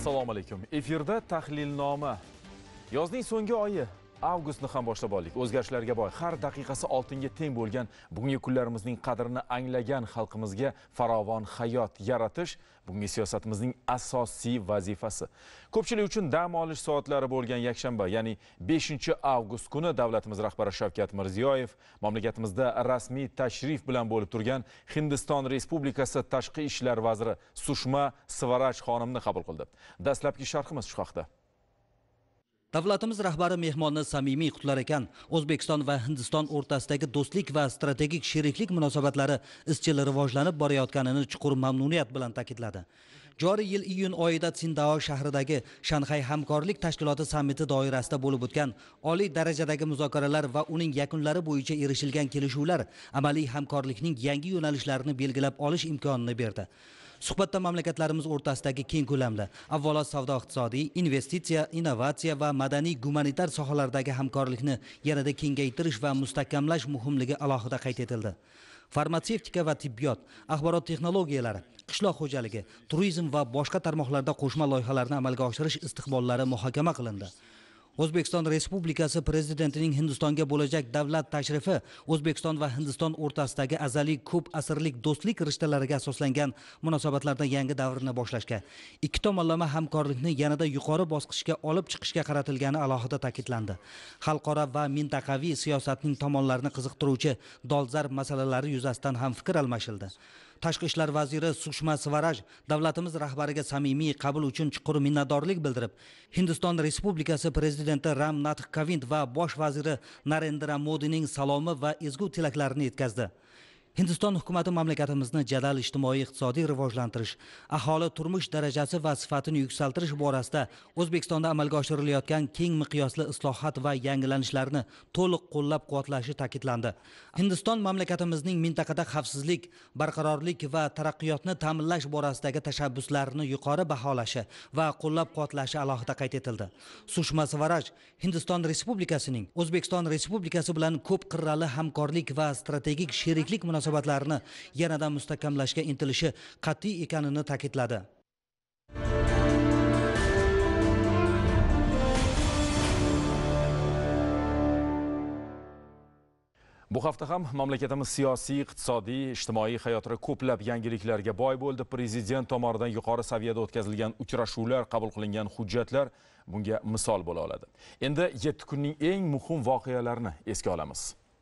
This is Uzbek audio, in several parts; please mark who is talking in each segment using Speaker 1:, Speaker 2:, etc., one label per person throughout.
Speaker 1: Assalomu alaykum. Efirda tahlilnoma. Yozning so'nggi oyi avgustni ham boshlab oldik. O'zgarishlarga boy, har daqiqasi oltinga teng bo'lgan bugungi kunlarimizning qadrini anglagan xalqimizga farovon hayot yaratish bugungi siyosatimizning asosiy vazifasi. Ko'pchilik uchun dam olish soatlari bo'lgan yakshanba, ya'ni 5-avgust kuni davlatimiz rahbari Shavkat Mirziyoyev mamlakatimizda rasmiy tashrif bilan bo'lib turgan Hindiston Respublikasi Tashqi ishlar vaziri Sushma Svaraj xonimni qabul qildi. Dastlabki sharhimiz shu haqda.
Speaker 2: Davlatimiz rahbari mehmonni samimiy qutlar ekan. O'zbekiston va Hindiston o'rtasidagi do'stlik va strategik sheriklik munosabatlari izchil rivojlanib borayotganini chuqur mamnuniyat bilan ta'kidladi. Joriy yil iyun oyida Tsindao shahridagi Shanxay hamkorlik tashkiloti sammiti doirasida bo'lib o'tgan oliy darajadagi muzokaralar va uning yakunlari bo'yicha erishilgan kelishuvlar amaliy hamkorlikning yangi yo'nalishlarini belgilab olish imkonini berdi. Suhbatda mamlakatlarimiz o'rtasidagi keng ko'lamda, avvalo savdo-iqtisodiy, investitsiya, innovatsiya va madaniy-gumanitar sohalardagi hamkorlikni yanada kengaytirish va mustahkamlash muhimligi alohida qayd etildi. Farmatsevtika va tibbiyot, axborot texnologiyalari, qishloq xo'jaligi, turizm va boshqa tarmoqlarda qo'shma loyihalarni amalga oshirish istiqbollari muhokama qilindi. O'zbekiston Respublikasi Prezidentining Hindistonga bo'lajak davlat tashrifi O'zbekiston va Hindiston o'rtasidagi azaliy ko'p asrlik do'stlik rishtalariga asoslangan munosabatlarda yangi davrni boshlashga, ikki tomonlama hamkorlikni yanada yuqori bosqichga olib chiqishga qaratilgani alohida ta'kidlandi. Xalqaro va mintaqaviy siyosatning tomonlarini qiziqtiruvchi dolzarb masalalari yuzasidan ham fikr almashildi. Tashqi ishlar vaziri Sushma Svaraj davlatimiz rahbariga samimiy qabul uchun chuqur minnatdorlik bildirib, Hindiston Respublikasi prezidenti Ram Nath Kovind va bosh vaziri Narendra Modining salomi va ezgu tilaklarini yetkazdi. Hindiston hukumati mamlakatimizni jadal ijtimoiy-iqtisodiy rivojlantirish, aholi turmush darajasi va sifatini yuksaltirish borasida O'zbekistonda amalga oshirilayotgan keng miqyosli islohot va yangilanishlarni to'liq qo'llab-quvvatlashi ta'kidlandi. Hindiston mamlakatimizning mintaqada xavfsizlik, barqarorlik va taraqqiyotni ta'minlash borasidagi tashabbuslarini yuqori baholashi va qo'llab-quvvatlashi alohida qayd etildi. Sushma Svaraj Hindiston Respublikasining O'zbekiston Respublikasi bilan ko'p qirrali hamkorlik va strategik sheriklik munosabatlarini yanada mustahkamlashga intilishi qat'iy ekanini ta'kidladi.
Speaker 1: Bu hafta ham mamlakatimiz siyosiy, iqtisodiy, ijtimoiy hayotida ko'plab yangiliklarga boy bo'ldi. Prezident tomonidan yuqori saviyada o'tkazilgan uchrashuvlar, qabul qilingan hujjatlar bunga misol bo'la oladi. Endi 7 kunning eng muhim voqealarini esga olamiz.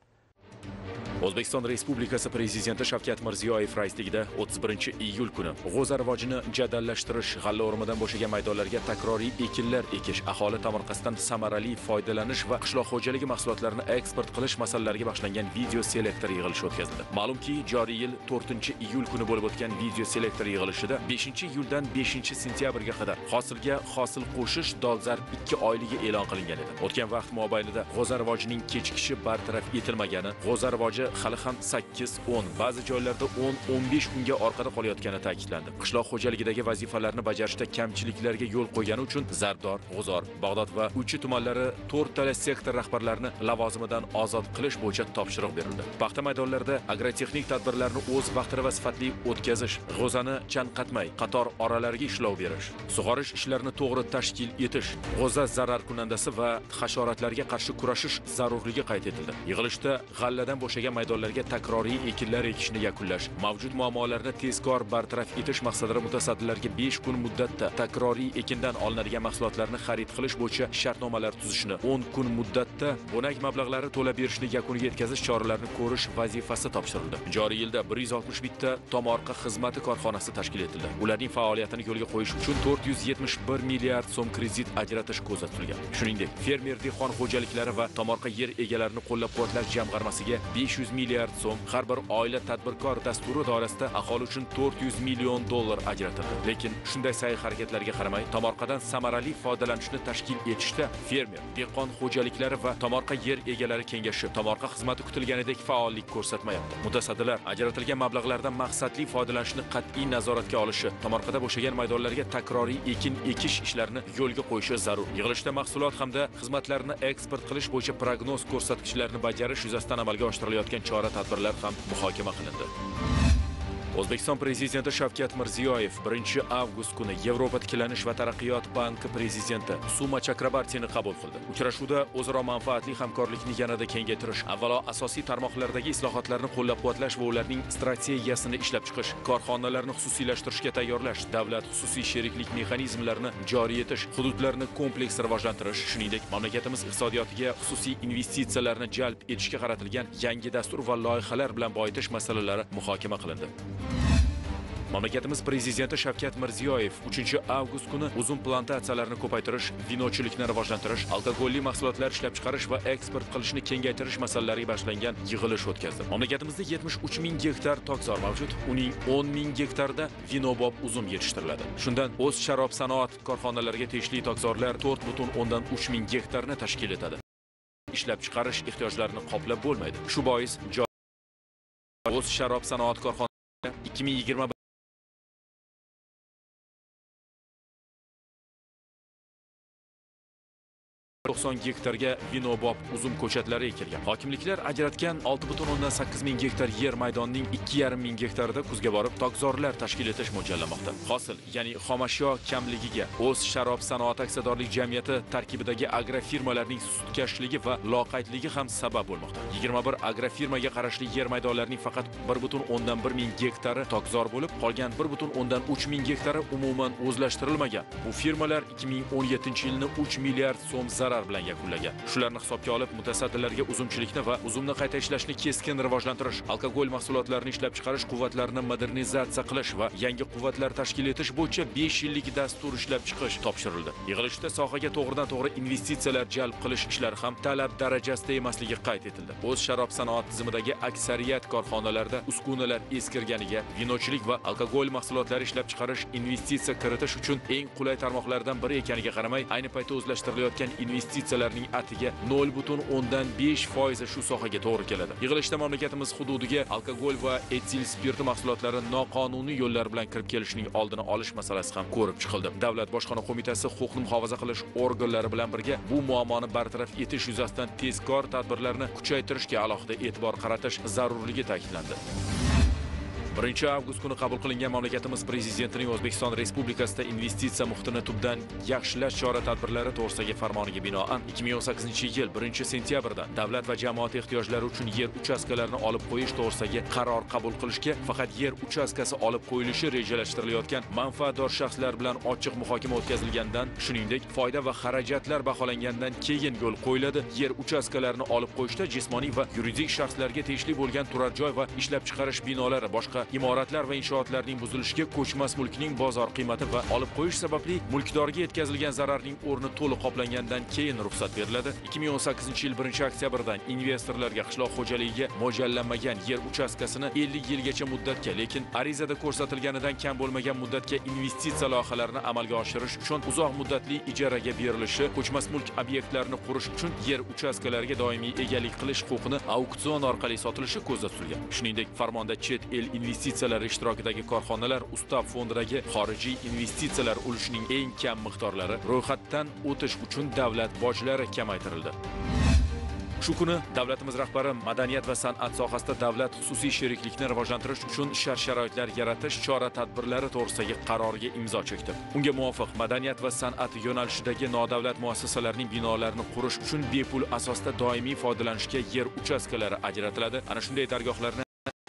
Speaker 1: O'zbekiston Respublikasi Prezidenti Shavkat Mirziyoyev raisligida 31-iyul kuni g'o'za rivojini jadallashtirish, g'alla o'rimidan bo'shagan maydonlarga takroriy ekinlar ekish, aholi tomorqasidan samarali foydalanish va qishloq xo'jaligi mahsulotlarini eksport qilish masalalariga bag'ishlangan video selektor yig'ilishi o'tkazildi. Ma'lumki, joriy yil 4-iyul kuni bo'lib o'tgan video selektor yig'ilishida 5-iyuldan 5-sentyabrga qadar hosilga hosil qo'shish dolzarb 2 oyligi e'lon qilingan edi. O'tgan vaqt mobaynida g'o'za rivojining kechikishi bartaraf etilmagani, g'o'za rivoji hali ham 8-10, ba'zi joylarda 10-15 kunga orqada qolayotgani ta'kidlandi. Qishloq xo'jaligidagi vazifalarni bajarishda kamchiliklarga yo'l qo'ygani uchun Zardor, G'uzor, Bag'dod va Uchi tumanlari 4 tala sektor rahbarlarini lavozimidan ozod qilish bo'yicha topshiriq berildi. Paxta maydonlarida agrotexnik tadbirlarni o'z vaqtida va sifatli o'tkazish, g'o'zani chanqatmay, qator oralariga ishlov berish, sug'orish ishlarini to'g'ri tashkil etish, g'o'za zarar kunandasi va hasharotlarga qarshi kurashish zarurligi qayd etildi. Yig'ilishda g'alladan bo'shagan maydonlarga takroriy ekinlar ekishni yakunlash, mavjud muammolarni tezkor bartaraf etish maqsadida mutasaddilarga 5 kun muddatda takroriy ekindan olinadigan mahsulotlarni xarid qilish bo'yicha shartnomalar tuzishni, 10 kun muddatda bo'nak mablag'lari to'lab berishni yakuniga yetkazish choralarini ko'rish vazifasi topshirildi. Joriy yilda 161 ta tomorqa xizmati korxonasi tashkil etildi. Ularning faoliyatini yo'lga qo'yish uchun 471 milliard so'm kredit ajratish ko'zda tutilgan. Shuningdek, fermer dehqon xo'jaliklari va tomorqa yer egalarini qo'llab-quvvatlash jamg'armasiga 500 milliard so'm, har bir oila tadbirkor dasturi doirasida aholi uchun 400 million dollar ajratildi. Lekin shunday sa'y-harakatlarga qaramay, tomorqadan samarali foydalanishni tashkil etishda fermer, dehqon xo'jaliklari va tomorqa yer egalari kengashi tomorqa xizmati kutilganidek faollik ko'rsatmayapti. Mutasaddilar ajratilgan mablag'lardan maqsadli foydalanishni qat'iy nazoratga olishi, tomorqada bo'shagan maydonlarga takroriy ekin ekish ishlarini yo'lga qo'yishi zarur. Yig'ilishda mahsulot hamda xizmatlarni eksport qilish bo'yicha prognoz ko'rsatkichlarini bajarish yuzasidan amalga oshirilayotgan chora-tadbirlar ham muhokama qilindi. O'zbekiston prezidenti Shavkat Mirziyoyev 1-avgust kuni Yevropa tiklanish va taraqqiyot banki prezidenti Suma Chakrabartini qabul qildi. Uchrashuvda o'zaro manfaatli hamkorlikni yanada kengaytirish, avvalo asosiy tarmoqlardagi islohotlarni qo'llab-quvvatlash va ularning strategiyasini ishlab chiqish, korxonalarni xususiylashtirishga tayyorlash, davlat-xususiy sheriklik mexanizmlarini joriy etish, hududlarni kompleks rivojlantirish, shuningdek mamlakatimiz iqtisodiyotiga xususiy investitsiyalarni jalb etishga qaratilgan yangi dastur va loyihalar bilan boyitish masalalari muhokama qilindi. Mamlakatimiz prezidenti Shavkat Mirziyoyev 3-avgust kuni uzum plantatsiyalarini ko'paytirish, vinochilikni rivojlantirish, alkogolli mahsulotlar ishlab chiqarish va eksport qilishni kengaytirish masalalariga bag'ishlangan yig'ilish o'tkazdi. Mamlakatimizda 73 ming gektar tokzor mavjud, uning 10 ming gektarda vinobob uzum yetishtiriladi. Shundan o'z sharob sanoat korxonalariga tegishli tokzorlar 4,3 ming gektarni tashkil etadi. Ishlab chiqarish ehtiyojlarini qoplab bo'lmaydi. Shu bois o'z sharob sanoat korxonalari 2021 90 gektarga vinobob uzum ko'chatlari ekilgan. Hokimliklar ajratgan 6,8 ming gektar yer maydonining 2,5 ming gektarida kuzga borib tokzorlar tashkil etish mo'ljallanmoqda. Hosil, ya'ni xomashyo kamligiga o'z sharob sanoat aksiyadorlik jamiyati tarkibidagi agrofirmalarning sutkashligi va loqaydligi ham sabab bo'lmoqda. 21 agrofirmaga qarashli yer maydonlarining faqat 1,1 ming gektari tokzor bo'lib, qolgan 1,3 ming gektari umuman o'zlashtirilmagan. Bu firmalar 2017-yilni 3 milliard so'm zarar bilan yakunlagan. Shularni hisobga olib, mutasaddilarga uzumchilikni va uzumni qayta ishlashni keskin rivojlantirish, alkogol mahsulotlarini ishlab chiqarish quvvatlarini modernizatsiya qilish va yangi quvvatlar tashkil etish bo'yicha 5 yillik dastur ishlab chiqish topshirildi. Yig'ilishda sohaga to'g'ridan-to'g'ri investitsiyalar jalb qilish ishlari ham talab darajasida emasligi qayd etildi. O'z sharob sanoat tizimidagi aksariyat korxonalarda uskunalar eskirganiga, vinochilik va alkogol mahsulotlari ishlab chiqarish investitsiya kiritish uchun eng qulay tarmoqlardan biri ekaniga qaramay, ayni paytda o'zlashtirilayotgan investitsiyalarning atiga 0,5% shu sohaga to'g'ri keladi. Yig'ilishda mamlakatimiz hududiga alkogol va etil spirti mahsulotlari noqonuniy yo'llar bilan kirib kelishining oldini olish masalasi ham ko'rib chiqildi. Davlat bojxona qo'mitasi huquqni muhofaza qilish organlari bilan birga bu muammoni bartaraf etish yuzasidan tezkor tadbirlarni kuchaytirishga alohida e'tibor qaratish zarurligi ta'kidlandi. 1-avgust kuni qabul qilingan mamlakatimiz prezidentining O'zbekiston Respublikasida investitsiya muhitini tubdan yaxshilash chora-tadbirlari to'g'risidagi farmoniga binoan 2018-yil 1-sentyabrdan davlat va jamoat ehtiyojlari uchun yer uchastkalarini olib qo'yish to'g'risidagi qaror qabul qilishga faqat yer uchastkasi olib qo'yilishi rejalashtirilayotgan manfaatdor shaxslar bilan ochiq muhokama o'tkazilgandan, shuningdek, foyda va xarajatlar baholangandan keyin yo'l qo'yiladi. Yer uchastkalarini olib qo'yishda jismoniy va yuridik shaxslarga tegishli bo'lgan turar joy va ishlab chiqarish binolari, boshqa imoratlar va inshootlarning buzilishiga, ko'chmas mulkning bozor qiymati va olib qo'yish sababli mulkdorga yetkazilgan zararning o'rni to'liq qoplangandan keyin ruxsat beriladi. 2018-yil 1-oktyabrdan investorlarga qishloq xo'jaligiga mo'ljallanmagan yer uchastkasini 50 yilgacha muddatga, lekin arizada ko'rsatilganidan kam bo'lmagan muddatga investitsiya loyihalarini amalga oshirish uchun uzoq muddatli ijaraga berilishi, ko'chmas mulk obyektlarini qurish uchun yer uchastkalariga doimiy egalik qilish huquqini auksion orqali sotilishi ko'zda tutilgan. Shuningdek, farmonda chet el investitsiyalar ishtirokidagi korxonalar ustav fondidagi xorijiy investitsiyalar ulushining eng kam miqdorlari ro'yxatdan o'tish uchun davlat bojlari kamaytirildi. Shu kuni davlatimiz rahbari madaniyat va san'at sohasida davlat xususiy sheriklikni rivojlantirish uchun shart-sharoitlar yaratish chora-tadbirlari to'g'risidagi qarorga imzo chekdi. Unga muvofiq madaniyat va san'at yo'nalishidagi nodavlat muassasalarning binolarini qurish uchun bepul asosda doimiy foydalanishga yer uchastkalari ajratiladi. Ana shunday dargohlarni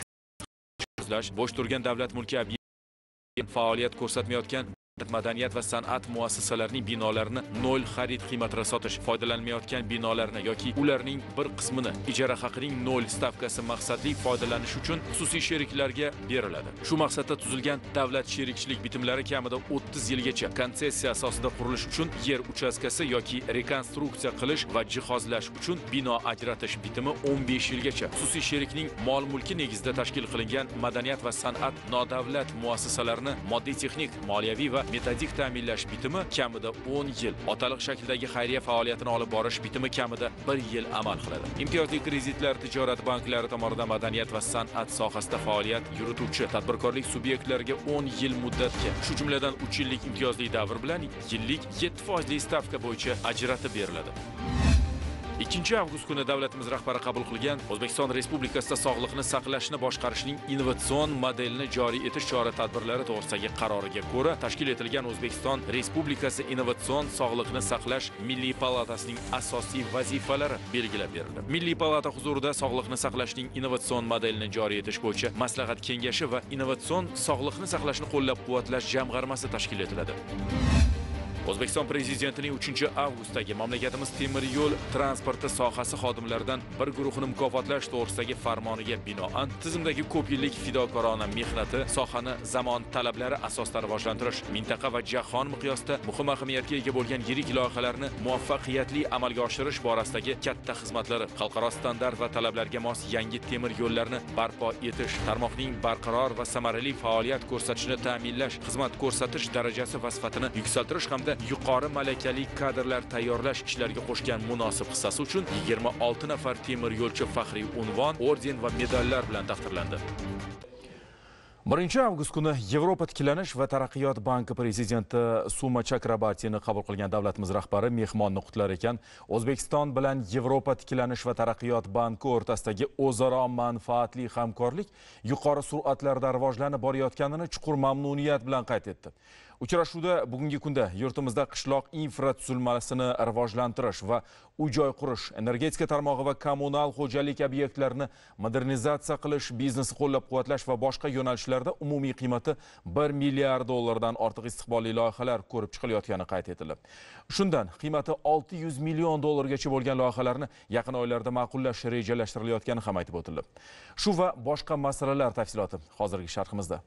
Speaker 1: bo'sh turgan davlat mulki obyekt faoliyat ko'rsatmayotgan madaniyat va san'at muassasalarining binolarini 0 xarid qiymatida sotish, foydalanmayotgan binolarni yoki ularning bir qismini ijara haqining 0 stavkasi maqsadli foydalanish uchun xususiy sheriklarga beriladi. Shu maqsadda tuzilgan davlat sherikchilik bitimlari kamida 30 yilgacha konsessiya asosida qurilish uchun yer uchastkasi yoki rekonstruksiya qilish va jihozlash uchun bino ajratish bitimi 15 yilgacha, xususiy sherikning mol-mulki negizida tashkil qilingan madaniyat va san'at nodavlat muassasalarini moddiy-texnik, moliyaviy va metodik ta'minlash bitimi kamida 10 yil, otaliq shakldagi xayriya faoliyatini olib borish bitimi kamida 1 yil amal qiladi. Imtiyozli kreditlar tijorat banklari tomonidan madaniyat va san'at sohasida faoliyat yurituvchi tadbirkorlik subyektlariga 10 yil muddatga, shu jumladan 3 yillik imtiyozli davr bilan yillik 7% stavka bo'yicha ajratib beriladi. 2 avgust kuni davlatimiz rahbari qabul qilgan O'zbekiston Respublikasida sog'liqni saqlashni boshqarishning innovatsion modelini joriy etish chora-tadbirlari to'g'risidagi qaroriga ko'ra tashkil etilgan O'zbekiston Respublikasi Innovatsion sog'liqni saqlash Milliy palatasining asosiy vazifalari belgilab berildi. Milliy palata huzurida sog'liqni saqlashning innovatsion modelini joriy etish bo'yicha maslahat kengashi va innovatsion sog'liqni saqlashni qo'llab-quvvatlash jamg'armasi tashkil etiladi. O'zbekiston Prezidentining 3-avgustdagi mamlakatimiz temir yo'l transporti sohasi xodimlaridan bir guruhini mukofotlash to'g'risidagi farmoniga binoan tizimdagi ko'p yillik fidokorona mehnati, sohani zamon talablari asosida rivojlantirish, mintaqa va jahon miqyosida muhim ahamiyatga ega bo'lgan yirik loyihalarni muvaffaqiyatli amalga oshirish borasidagi katta xizmatlari, xalqaro standart va talablarga mos yangi temir yo'llarni barpo etish, tarmoqning barqaror va samarali faoliyat ko'rsatishini ta'minlash, xizmat ko'rsatish darajasi va sifatini yuksaltirish hamda yuqori malakali kadrlar tayyorlash ishlariga qo'shgan munosib hissasi uchun 26 nafar temir yo'lchi faxriy unvon, orden va medallar bilan taqdirlandi. 1 avgust kuni Yevropa tiklanish va taraqqiyot banki prezidenti Suma Chakrabartini qabul qilgan davlatimiz rahbari mehmonni qutlar ekan. O'zbekiston bilan Yevropa tiklanish va taraqqiyot banki o'rtasidagi o'zaro manfaatli hamkorlik yuqori sur'atlarda rivojlanib borayotganini chuqur mamnuniyat bilan qayd etdi. Uchrashuvda bugungi kunda yurtimizda qishloq infratuzilmasini rivojlantirish va uy-joy qurish, energetika tarmog'i va kommunal xo'jalik obyektlarini modernizatsiya qilish, biznesni qo'llab-quvvatlash va boshqa yo'nalishlarda umumiy qiymati 1 milliard dollardan ortiq istiqbolli loyihalar ko'rib chiqilayotgani qayd etildi. Shundan qiymati 600 million dollargacha bo'lgan loyihalarni yaqin oylarda ma'qullash rejalashtirilayotgani ham aytib o'tildi. Shu va boshqa masalalar tafsiloti hozirgi sharhimizda.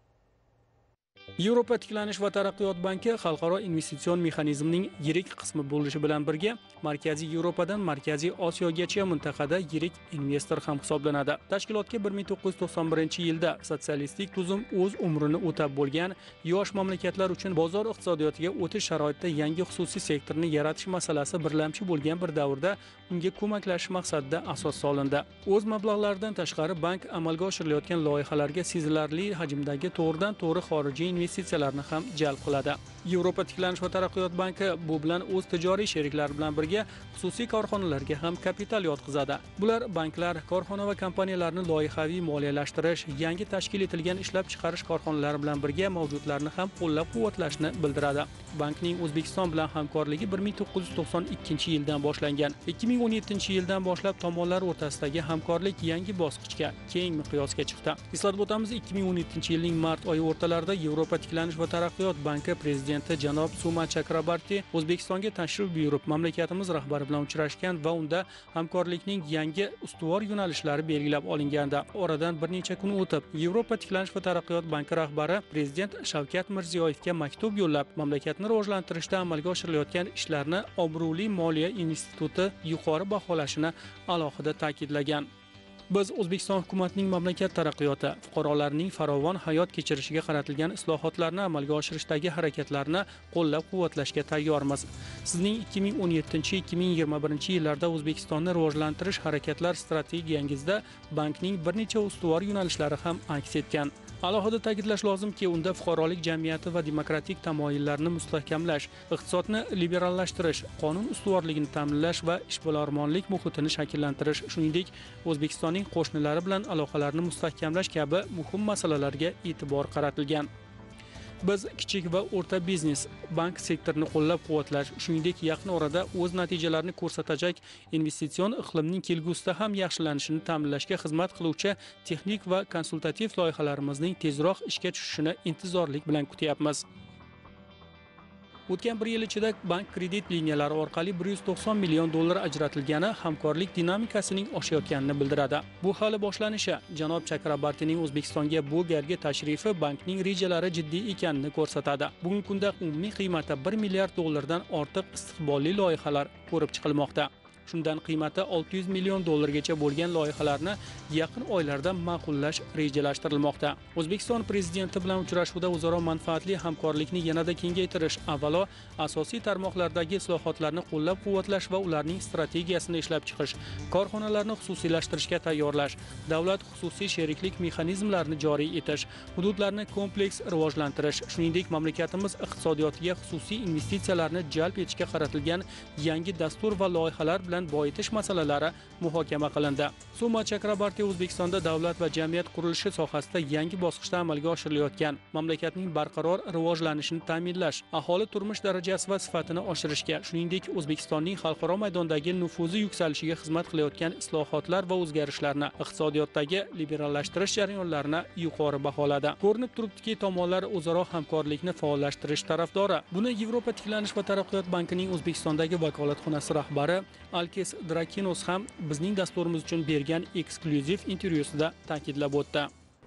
Speaker 3: Yevropa tiklanish va taraqqiyot banki xalqaro investitsion mexanizmning yirik qismi bo'lishi bilan birga Markaziy Yevropadan Markaziy Osiyogacha mintaqada yirik investor ham hisoblanadi. Tashkilotga 1991-yilda sotsialistik tuzum o'z umrini o'tab bo'lgan yosh mamlakatlar uchun bozor iqtisodiyotiga o'tish sharoitida yangi xususiy sektorni yaratish masalasi birlamchi bo'lgan bir davrda unga ko'maklashish maqsadida asos solindi. O'z mablag'laridan tashqari bank amalga oshirilayotgan loyihalarga sezilarli hajmdagi to'g'ridan-to'g'ri xorijiy investitsiyalarni ham jalb qiladi. Yevropa tiklanish va taraqqiyot banki bu bilan o'z tijoriy sheriklari bilan birga xususiy korxonalarga ham kapital yotqizadi. Bular banklar, korxona va kompaniyalarni loyihaviy moliyalashtirish, yangi tashkil etilgan ishlab chiqarish korxonalari bilan birga mavjudlarni ham qo'llab-quvvatlashni bildiradi. Bankning O'zbekiston bilan hamkorligi 1992-yildan boshlangan. 2017-yildan boshlab tomonlar o'rtasidagi hamkorlik yangi bosqichga, keng miqyosga chiqdi. Eslatib o'tamiz, 2017-yilning mart oyi o'rtalarida Yevropa tiklanish va taraqqiyot banki prezidenti janob Suma Chakrabarti O'zbekistonga tashrif buyurib, mamlakatimiz rahbari bilan uchrashgan va unda hamkorlikning yangi ustuvor yo'nalishlari belgilab olingandi. Oradan bir necha kun o'tib, Yevropa tiklanish va taraqqiyot banki rahbari prezident Shavkat Mirziyoyevga maktub yo'llab, mamlakatni rivojlantirishda amalga oshirilayotgan ishlarni obro'li moliya instituti yuqori baholashini alohida ta'kidlagan. Biz O'zbekiston hukumatining mamlakat taraqqiyoti, fuqarolarning farovon hayot kechirishiga qaratilgan islohotlarni amalga oshirishdagi harakatlarni qo'llab-quvvatlashga tayyormiz. Sizning 2017-2021 yillarda O'zbekistonni rivojlantirish harakatlar strategiyangizda bankning bir necha ustuvor yo'nalishlari ham aks etgan. Alohida ta'kidlash lozimki, unda fuqarolik jamiyati va demokratik tamoyillarni mustahkamlash, iqtisodni liberallashtirish, qonun ustuvorligini ta'minlash va ishbilarmonlik muhitini shakllantirish, shuningdek, O'zbekistonning qo'shnilari bilan aloqalarni mustahkamlash kabi muhim masalalarga e'tibor qaratilgan. Biz kichik va o'rta biznes, bank sektorini qo'llab-quvvatlash, shuningdek, yaqin orada o'z natijalarini ko'rsatajak investitsion iqlimning kelgusida ham yaxshilanishini ta'minlashga xizmat qiluvchi texnik va konsultativ loyihalarimizning tezroq ishga tushishini intizorlik bilan kutyapmiz. O'tgan bir yil ichida bank kredit liniyalari orqali 190 million dollar ajratilgani hamkorlik dinamikasining oshayotganini bildiradi. Bu hali boshlanishi. Janob Chakrabartining O'zbekistonga bu galgi tashrifi bankning rejalari jiddiy ekanini ko'rsatadi. Bugungi kunda umumiy qiymati 1 milliard dollardan ortiq istiqbolli loyihalar ko'rib chiqilmoqda. Shundan qiymati 600 million dollargacha bo'lgan loyihalarni yaqin oylarda ma'qullash rejalashtirilmoqda. O'zbekiston prezidenti bilan uchrashuvda o'zaro manfaatli hamkorlikni yanada kengaytirish, avvalo asosiy tarmoqlardagi islohotlarni qo'llab-quvvatlash va ularning strategiyasini ishlab chiqish, korxonalarni xususiylashtirishga tayyorlash, davlat xususiy sheriklik mexanizmlarini joriy etish, hududlarni kompleks rivojlantirish, shuningdek mamlakatimiz iqtisodiyotiga xususiy investitsiyalarni jalb etishga qaratilgan yangi dastur va loyihalar bilan boyitish masalalari muhokama qilindi. Suma Chakrabarti O'zbekistonda davlat va jamiyat qurilishi sohasida yangi bosqichda amalga oshirilayotgan mamlakatning barqaror rivojlanishini ta'minlash, aholi turmush darajasi va sifatini oshirishga, shuningdek O'zbekistonning xalqaro maydondagi nufuzi yuksalishiga xizmat qilayotgan islohotlar va o'zgarishlarni, iqtisodiyotdagi liberallashtirish jarayonlarini yuqori baholadi. Ko'rinib turibdiki, tomonlar o'zaro hamkorlikni faollashtirish tarafdori. Buni Yevropa tiklanish va taraqqiyot bankining O'zbekistondagi vakolatxonasi rahbari Alkes Drakinos ham bizning dasturimiz uchun bergan eksklyuziv intervyusida ta'kidlab o'tdi.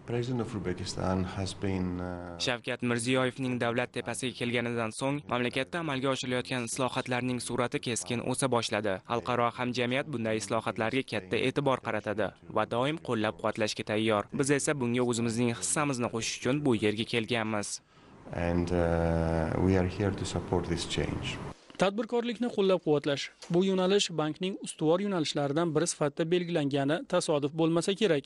Speaker 4: Shavkat Mirziyoyevning davlat tepasiga kelganidan so'ng mamlakatda amalga oshirilayotgan islohotlarning sur'ati keskin o'sa boshladi. Xalqaro hamjamiyat bunday islohotlarga katta e'tibor qaratadi va doim qo'llab-quvvatlashga tayyor. Biz esa bunga o'zimizning hissamizni qo'shish uchun bu yerga kelganmiz.
Speaker 3: Tadbirkorlikni qo'llab-quvvatlash. Bu yo'nalish bankning ustuvor yo'nalishlaridan biri sifatida belgilangani tasodif bo'lmasa kerak.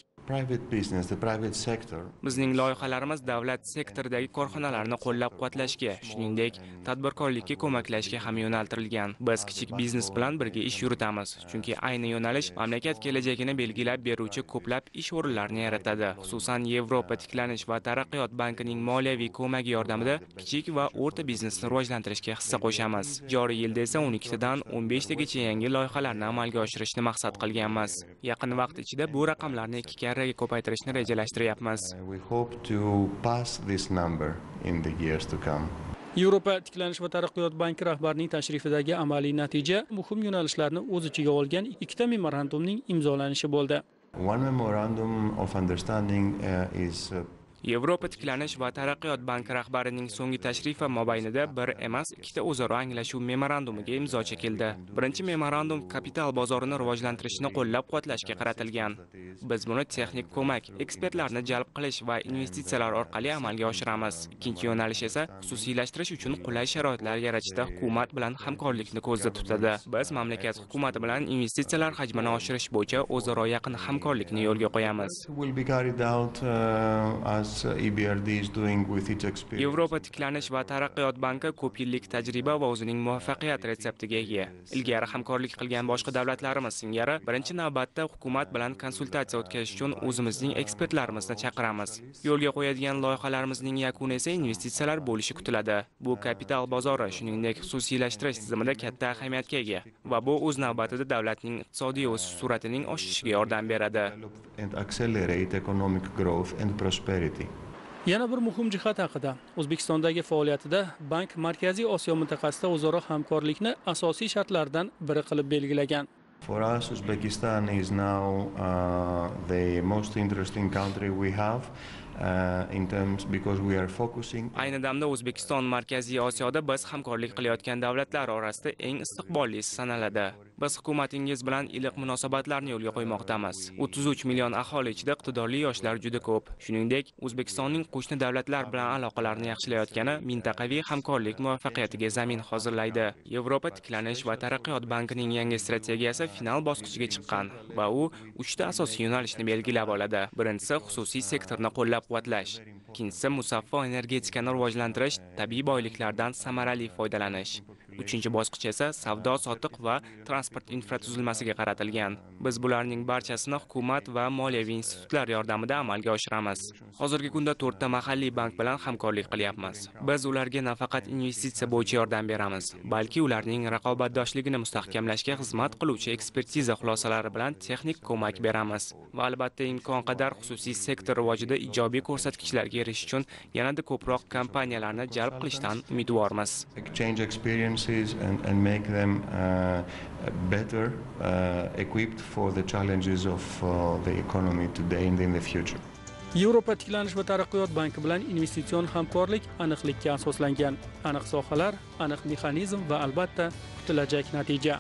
Speaker 4: Bizning loyihalarimiz davlat sektoridagi korxonalarni qo'llab-quvvatlashga, shuningdek, tadbirkorlikka ko'maklashga ham yo'naltirilgan. Biz kichik biznes bilan birga ish yuritamiz, chunki ayni yo'nalish mamlakat kelajagini belgilab beruvchi ko'plab ish o'rinlarini yaratadi. Xususan, Yevropa tiklanish va taraqqiyot bankining moliyaviy ko'magi yordamida kichik va o'rta biznesni rivojlantirishga hissa qo'shamiz. Joriy yilda esa 12 tadan 15 tagacha yangi loyihalarni amalga oshirishni maqsad qilganmiz. Yaqin vaqt ichida bu raqamlarni 2 karraga ko'paytirishni rejalashtiryapmiz.
Speaker 3: Yevropa tiklanish va taraqqiyot banki rahbarining tashrifidagi amaliy natija muhim yo'nalishlarni o'z ichiga olgan ikkita memorandumning imzolanishi bo'ldi.
Speaker 4: Yevropa tiklanish va taraqqiyot banki rahbarining so'nggi tashrifi mobaynida bir emas, ikkita o'zaro anglashuv memorandumiga imzo chekildi. Birinchi memorandum kapital bozorini rivojlantirishni qo'llab-quvvatlashga qaratilgan. Biz buni texnik ko'mak, ekspertlarni jalb qilish va investitsiyalar orqali amalga oshiramiz. Ikkinchi yo'nalish esa xususiylashtirish uchun qulay sharoitlar yaratishda hukumat bilan hamkorlikni ko'zda tutadi. Biz mamlakat hukumati bilan investitsiyalar hajmini oshirish bo'yicha o'zaro yaqin hamkorlikni yo'lga qo'yamiz. Yevropa tiklanish va taraqqiyot banki ko'p yillik tajriba va o'zining muvaffaqiyat retseptiga ega. Ilgari hamkorlik qilgan boshqa davlatlarimiz singari birinchi navbatda hukumat bilan konsultatsiya o'tkazish uchun o'zimizning ekspertlarimizni chaqiramiz. Yo'lga qo'yadigan loyihalarimizning yakuni esa investitsiyalar bo'lishi kutiladi. Bu kapital bozori, shuningdek xususiylashtirish tizimida katta ahamiyatga ega va bu o'z navbatida davlatning iqtisodiy o'sish sur'atining oshishiga yordam beradi.
Speaker 3: Yana bir muhim jihat haqida. O'zbekistondagi faoliyatida bank Markaziy Osiyo mintaqasida o'zaro hamkorlikni asosiy shartlardan biri qilib belgilagan.
Speaker 5: For us, Uzbekistan is now the most interesting country we have.
Speaker 4: Ayni damda O'zbekiston Markaziy Osiyoda biz hamkorlik qilayotgan davlatlar orasida eng istiqbollisi sanaladi. Biz hukumatingiz bilan iliq munosabatlarni yo'lga qo'ymoqdamiz. 33 million aholi ichida iqtidorli yoshlar juda ko'p. Shuningdek, O'zbekistonning qo'shni davlatlar bilan aloqalarni yaxshilayotgani mintaqaviy hamkorlik muvaffaqiyatiga zamin hozirlaydi. Yevropa tiklanish va taraqqiyot bankining yangi strategiyasi final bosqichiga chiqqan va u 3 ta asosiy yo'nalishni belgilab oladi. Birinchisi xususiy sektorni qo'llab-quvvatlash. Ikkinchisi musaffo energetikani rivojlantirish, tabiiy boyliklardan samarali foydalanish. Uchinchi bosqich esa savdo-sotiq va transport infratuzilmasiga qaratilgan. Biz bularning barchasini hukumat va moliyaviy institutlar yordamida amalga oshiramiz. Hozirgi kunda 4 ta mahalliy bank bilan hamkorlik qilyapmiz. Biz ularga nafaqat investitsiya bo'yicha yordam beramiz, balki ularning raqobatdoshligini mustahkamlashga xizmat qiluvchi ekspertiza xulosalari bilan texnik ko'mak beramiz. Va albatta imkon qadar xususiy sektor rivojida ijobiy ko'rsatkichlarga erishish uchun yanada ko'proq kompaniyalarni jalb qilishdan umidvormiz.
Speaker 5: And make them better equipped for the challenges of the economy today and in the future.
Speaker 3: Yevropa tiklanish va taraqqiyot banki bilan investitsion hamkorlik aniqlikka asoslangan. Aniq sohalar, aniq mexanizm va albatta kutilajak natija.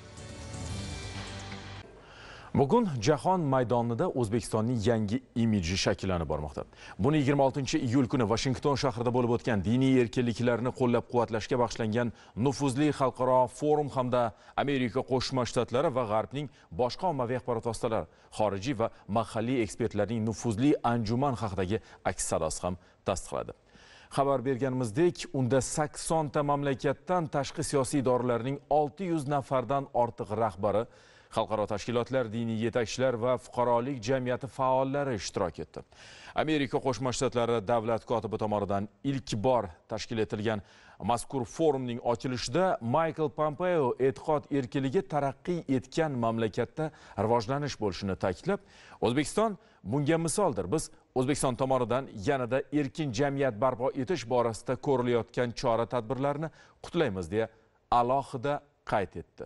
Speaker 1: Bugun jahon maydonida O'zbekistonning yangi imidji shakllanib bormoqda. Buni 26-iyul kuni Washington shahrida bo'lib o'tgan diniy erkinliklarni qo'llab-quvvatlashga bag'ishlangan nufuzli xalqaro forum hamda Amerika Qo'shma Shtatlari va G'arbning boshqa ommaviy axborot vositalari, xorijiy va mahalliy ekspertlarning nufuzli anjuman haqidagi aks sadosi ham tasdiqladi. Xabar berganimizdek, unda 80 ta mamlakatdan tashqi siyosiy idoralarning 600 nafardan ortiq rahbari Xalqaro tashkilotlar, diniy yetakchilar va fuqarolik jamiyati faollari ishtirok etdi. Amerika Qo'shma Shtatlari davlat kotibi tomonidan ilk bor tashkil etilgan mazkur forumning ochilishida Michael Pompeo e'tiqod erkinligi taraqqiy etgan mamlakatda rivojlanish bo'lishini ta'kidlab, O'zbekiston bunga misoldir. Biz O'zbekiston tomonidan yanada erkin jamiyat barpo etish borasida ko'rilayotgan chora-tadbirlarni qutlaymiz deya alohida qayd etdi.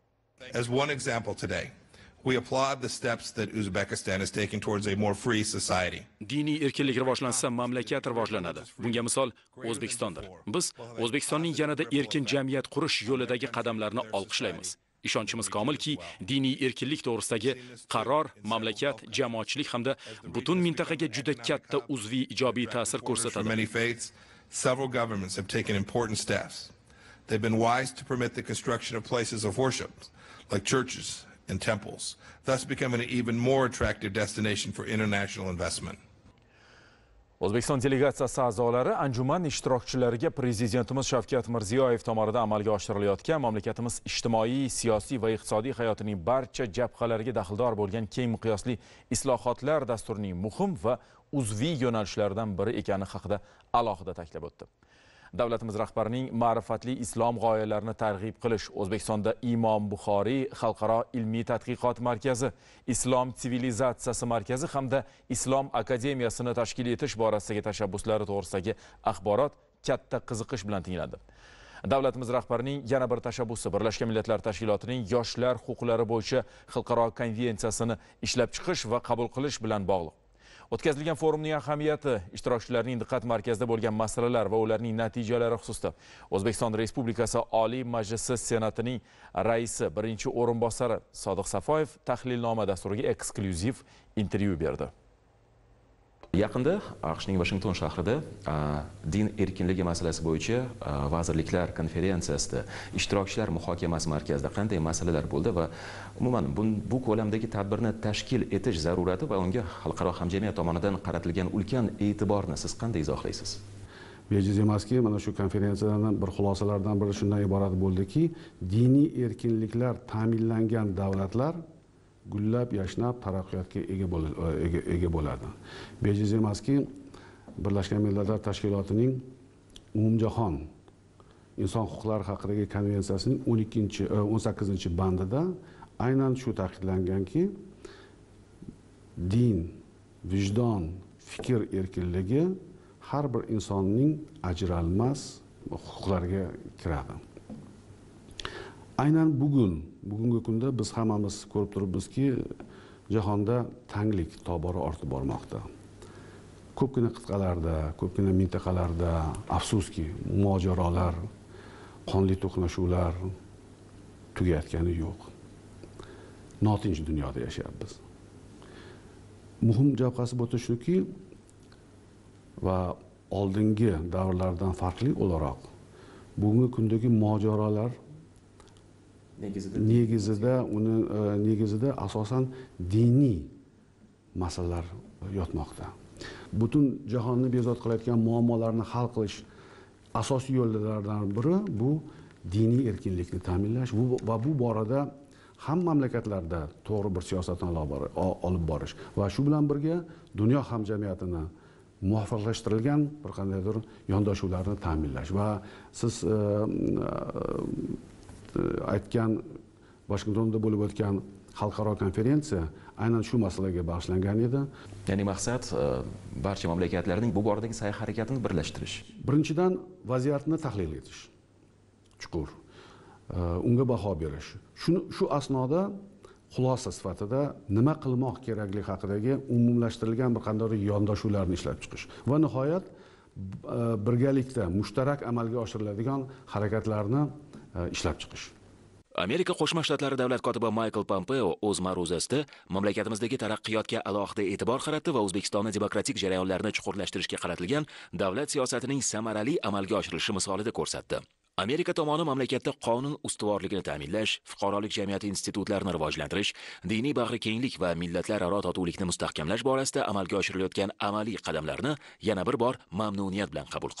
Speaker 6: As one example today, we applaud the steps that Uzbekistan is taking towards a more free society.
Speaker 7: Diniy erkinlik rivojlansa, mamlakat rivojlanadi. Bunga misol O'zbekistondir. Biz O'zbekistonning yanada erkin jamiyat qurish yo'lidagi qadamlarni olqishlaymiz. Ishonchimiz komilki, diniy erkinlik to'g'risidagi qaror mamlakat, jamoatchilik hamda butun mintaqaga juda katta uzviy ijobiy ta'sir ko'rsatadi.
Speaker 6: For many faiths, several governments have taken important steps. They've been wise to permit the construction of places of worship, like churches and temples, thus becoming an even more attractive destination for international investment.
Speaker 1: O'zbekiston delegatsiyasi a'zolari anjuman ishtirokchilariga Prezidentimiz Shavkat Mirziyoyev tomonidan amalga oshirilayotgan mamlakatimiz ijtimoiy, siyosiy va iqtisodiy hayotining barcha jabhalariga daxldor bo'lgan keng miqyosli islohotlar dasturining muhim va uzviy yo'nalishlaridan biri ekani haqida alohida ta'kidlab o'tdi. Davlatimiz rahbarining ma'rifatli islom g'oyalarini targ'ib qilish, O'zbekistonda Imom Buxoriy xalqaro ilmiy tadqiqot markazi, Islom sivilizatsiyasi markazi hamda Islom akademiyasini tashkil etish borasidagi tashabbuslari to'g'risidagi axborot katta qiziqish bilan tinglandi. Davlatimiz rahbarining yana bir tashabbusi Birlashgan Millatlar Tashkilotining yoshlar huquqlari bo'yicha xalqaro konvensiyasini ishlab chiqish va qabul qilish bilan bog'liq. O'tkazilgan forumning ahamiyati, ishtirokchilarning diqqat markazida bo'lgan masalalar va ularning natijalari xususida O'zbekiston Respublikasi Oliy Majlisi Senatining raisi birinchi o'rinbosari Sodiq Safoyev tahlilnoma dasturiga eksklyuziv intervyu berdi.
Speaker 8: Yaqinda AQShning Washington shahrida din erkinligi masalasi bo'yicha vazirliklar konferensiyasida ishtirokchilar muhokamasi markazida qanday masalalar bo'ldi va umuman bu ko'lamdagi tadbirni tashkil etish zarurati va unga xalqaro hamjamiyat tomonidan qaratilgan ulkan e'tiborni siz qanday izohlaysiz?
Speaker 9: Bejiz emaski, mana shu konferensiyadan bir xulosalardan biri shundan iborat bo'ldiki, diniy erkinliklar ta'minlangan davlatlar gullab yashnab taraqqiyotga ega bo'ladi. Bejiz emaski, Birlashgan Millatlar Tashkilotining umumjahon inson huquqlari haqidagi konvensiyasining 18-bandida aynan shu ta'kidlanganki, din, vijdon, fikr erkinligi har bir insonning ajralmas huquqlariga kiradi. Aynan bugungi kunda biz hammamiz ko'rib turibmizki, jahonda tanglik tobora ortib bormoqda. Ko'pgina qit'alarda, ko'pgina mintaqalarda afsuski mojarolar, qonli to'qnashuvlar tugayotgani yo'q. Notinch dunyoda yashayapmiz. Muhim jabhasi bo'ta shuki va oldingi davrlardan farqli o'laroq bugungi kundagi mojarolar negizida asosan diniy masalalar yotmoqda. Butun jahonni bezovta qilayotgan muammolarni hal qilish asosiy yo'llaridan biri bu diniy erkinlikni ta'minlash va bu borada ham mamlakatlarda to'g'ri bir siyosatni olib borish va shu bilan birga dunyo hamjamiyatini muvaffaqlashtirilgan bir qandaydir yondashuvlarni ta'minlash va siz aytgan Washingtonda bo'lib o'tgan xalqaro konferensiya aynan shu masalaga bag'ishlangan edi.
Speaker 8: Ya'ni maqsad barcha mamlakatlarning bu boradagi sa'y-harakatini birlashtirish.
Speaker 9: Birinchidan vaziyatni tahlil etish, chuqur, unga baho berish. Shu asnoda xulosa sifatida nima qilmoq kerakli haqidagi umumlashtirilgan bir qanday yondashuvlarni ishlab chiqish va nihoyat birgalikda mushtarak amalga oshiriladigan harakatlarni ishlab chiqish.
Speaker 7: Amerika Qo'shma Shtatlari davlat kotibi Michael Pompeo o'z ma'ruzasida mamlakatimizdagi taraqqiyotga alohida e'tibor qaratdi va O'zbekistonning demokratik jarayonlarni chuqurlashtirishga qaratilgan davlat siyosatining samarali amalga oshirilishi misolida ko'rsatdi. Amerika tomoni mamlakatda qonun ustuvorligini ta'minlash, fuqarolik jamiyati institutlarini rivojlantirish, diniy bag'rikenglik va millatlararo totuvlikni mustahkamlash borasida amalga oshirilayotgan amaliy qadamlarni yana bir bor mamnuniyat bilan qabul qildi.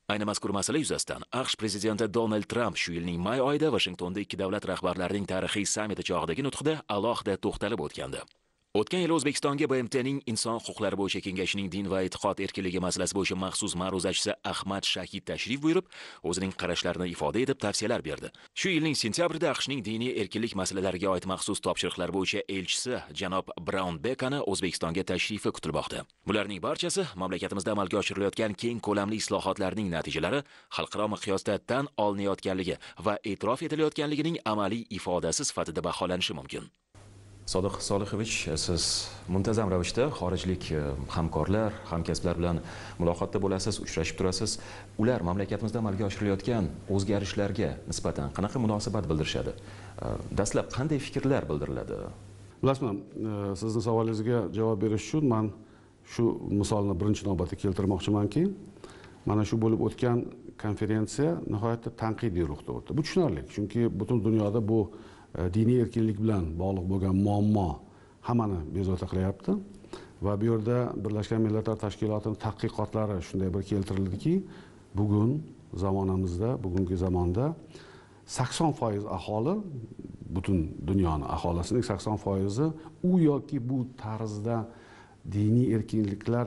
Speaker 7: Ayni mazkur masala yuzasidan AQSh prezidenti Donald Tramp shu yilning may oyida Washingtonda ikki davlat rahbarlarining tarixiy sammiti chog'idagi nutqida alohida to'xtalib o'tgandi. O'tgan yil O'zbekistonga BMTning Inson huquqlari bo'yicha kengashining din va e'tiqod erkinligi masalasi bo'yicha maxsus ma'ruzachisi Ahmad Shahid tashrif buyurib, o'zining qarashlarini ifoda etib, tavsiyalar berdi. Shu yilning sentyabrida AQShning diniy erkinlik masalalariga oid maxsus topshiriqlar bo'yicha elchisi janob Brown Bekani O'zbekistonga tashrifi kutilmoqda. Bularning barchasi mamlakatimizda amalga oshirilayotgan keng ko'lamli islohotlarning natijalari xalqaro miqyosda tan olinayotganligi va e'tirof etilayotganligining amaliy ifodasi sifatida baholanishi mumkin.
Speaker 8: Sodiq Solixovich, siz muntazam ravishda xorijlik hamkorlar, hamkasblar bilan muloqotda bo'lasiz, uchrashib turasiz. Ular mamlakatimizda amalga oshirilayotgan o'zgarishlarga nisbatan qanaqa munosabat bildirishadi? Dastlab qanday fikrlar bildiriladi?
Speaker 9: Bilasizmi, sizning savolingizga javob berish uchun men shu misolni birinchi navbatda keltirmoqchimanki, mana shu bo'lib o'tgan konferensiya nihoyatda tanqidiy ruhda o'tdi. Bu tushunarli, chunki butun dunyoda bu diniy erkinlik bilan bog'liq bo'lgan muammo hammani bezovta qilyapti va bu yerda Birlashgan Millatlar Tashkilotining tadqiqotlari shunday bir keltirildiki, bugun zamonamizda, bugungi zamonda 80% aholi, butun dunyoning aholisining 80% u yoki bu tarzda diniy erkinliklar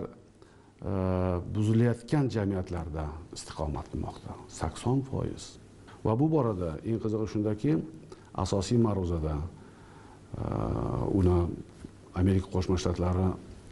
Speaker 9: buzilayotgan jamiyatlarda istiqomat qilmoqda. 80%. Va bu borada eng qizig'i shundaki, asosiy ma'ruzada uni Amerika Qo'shma Shtatlari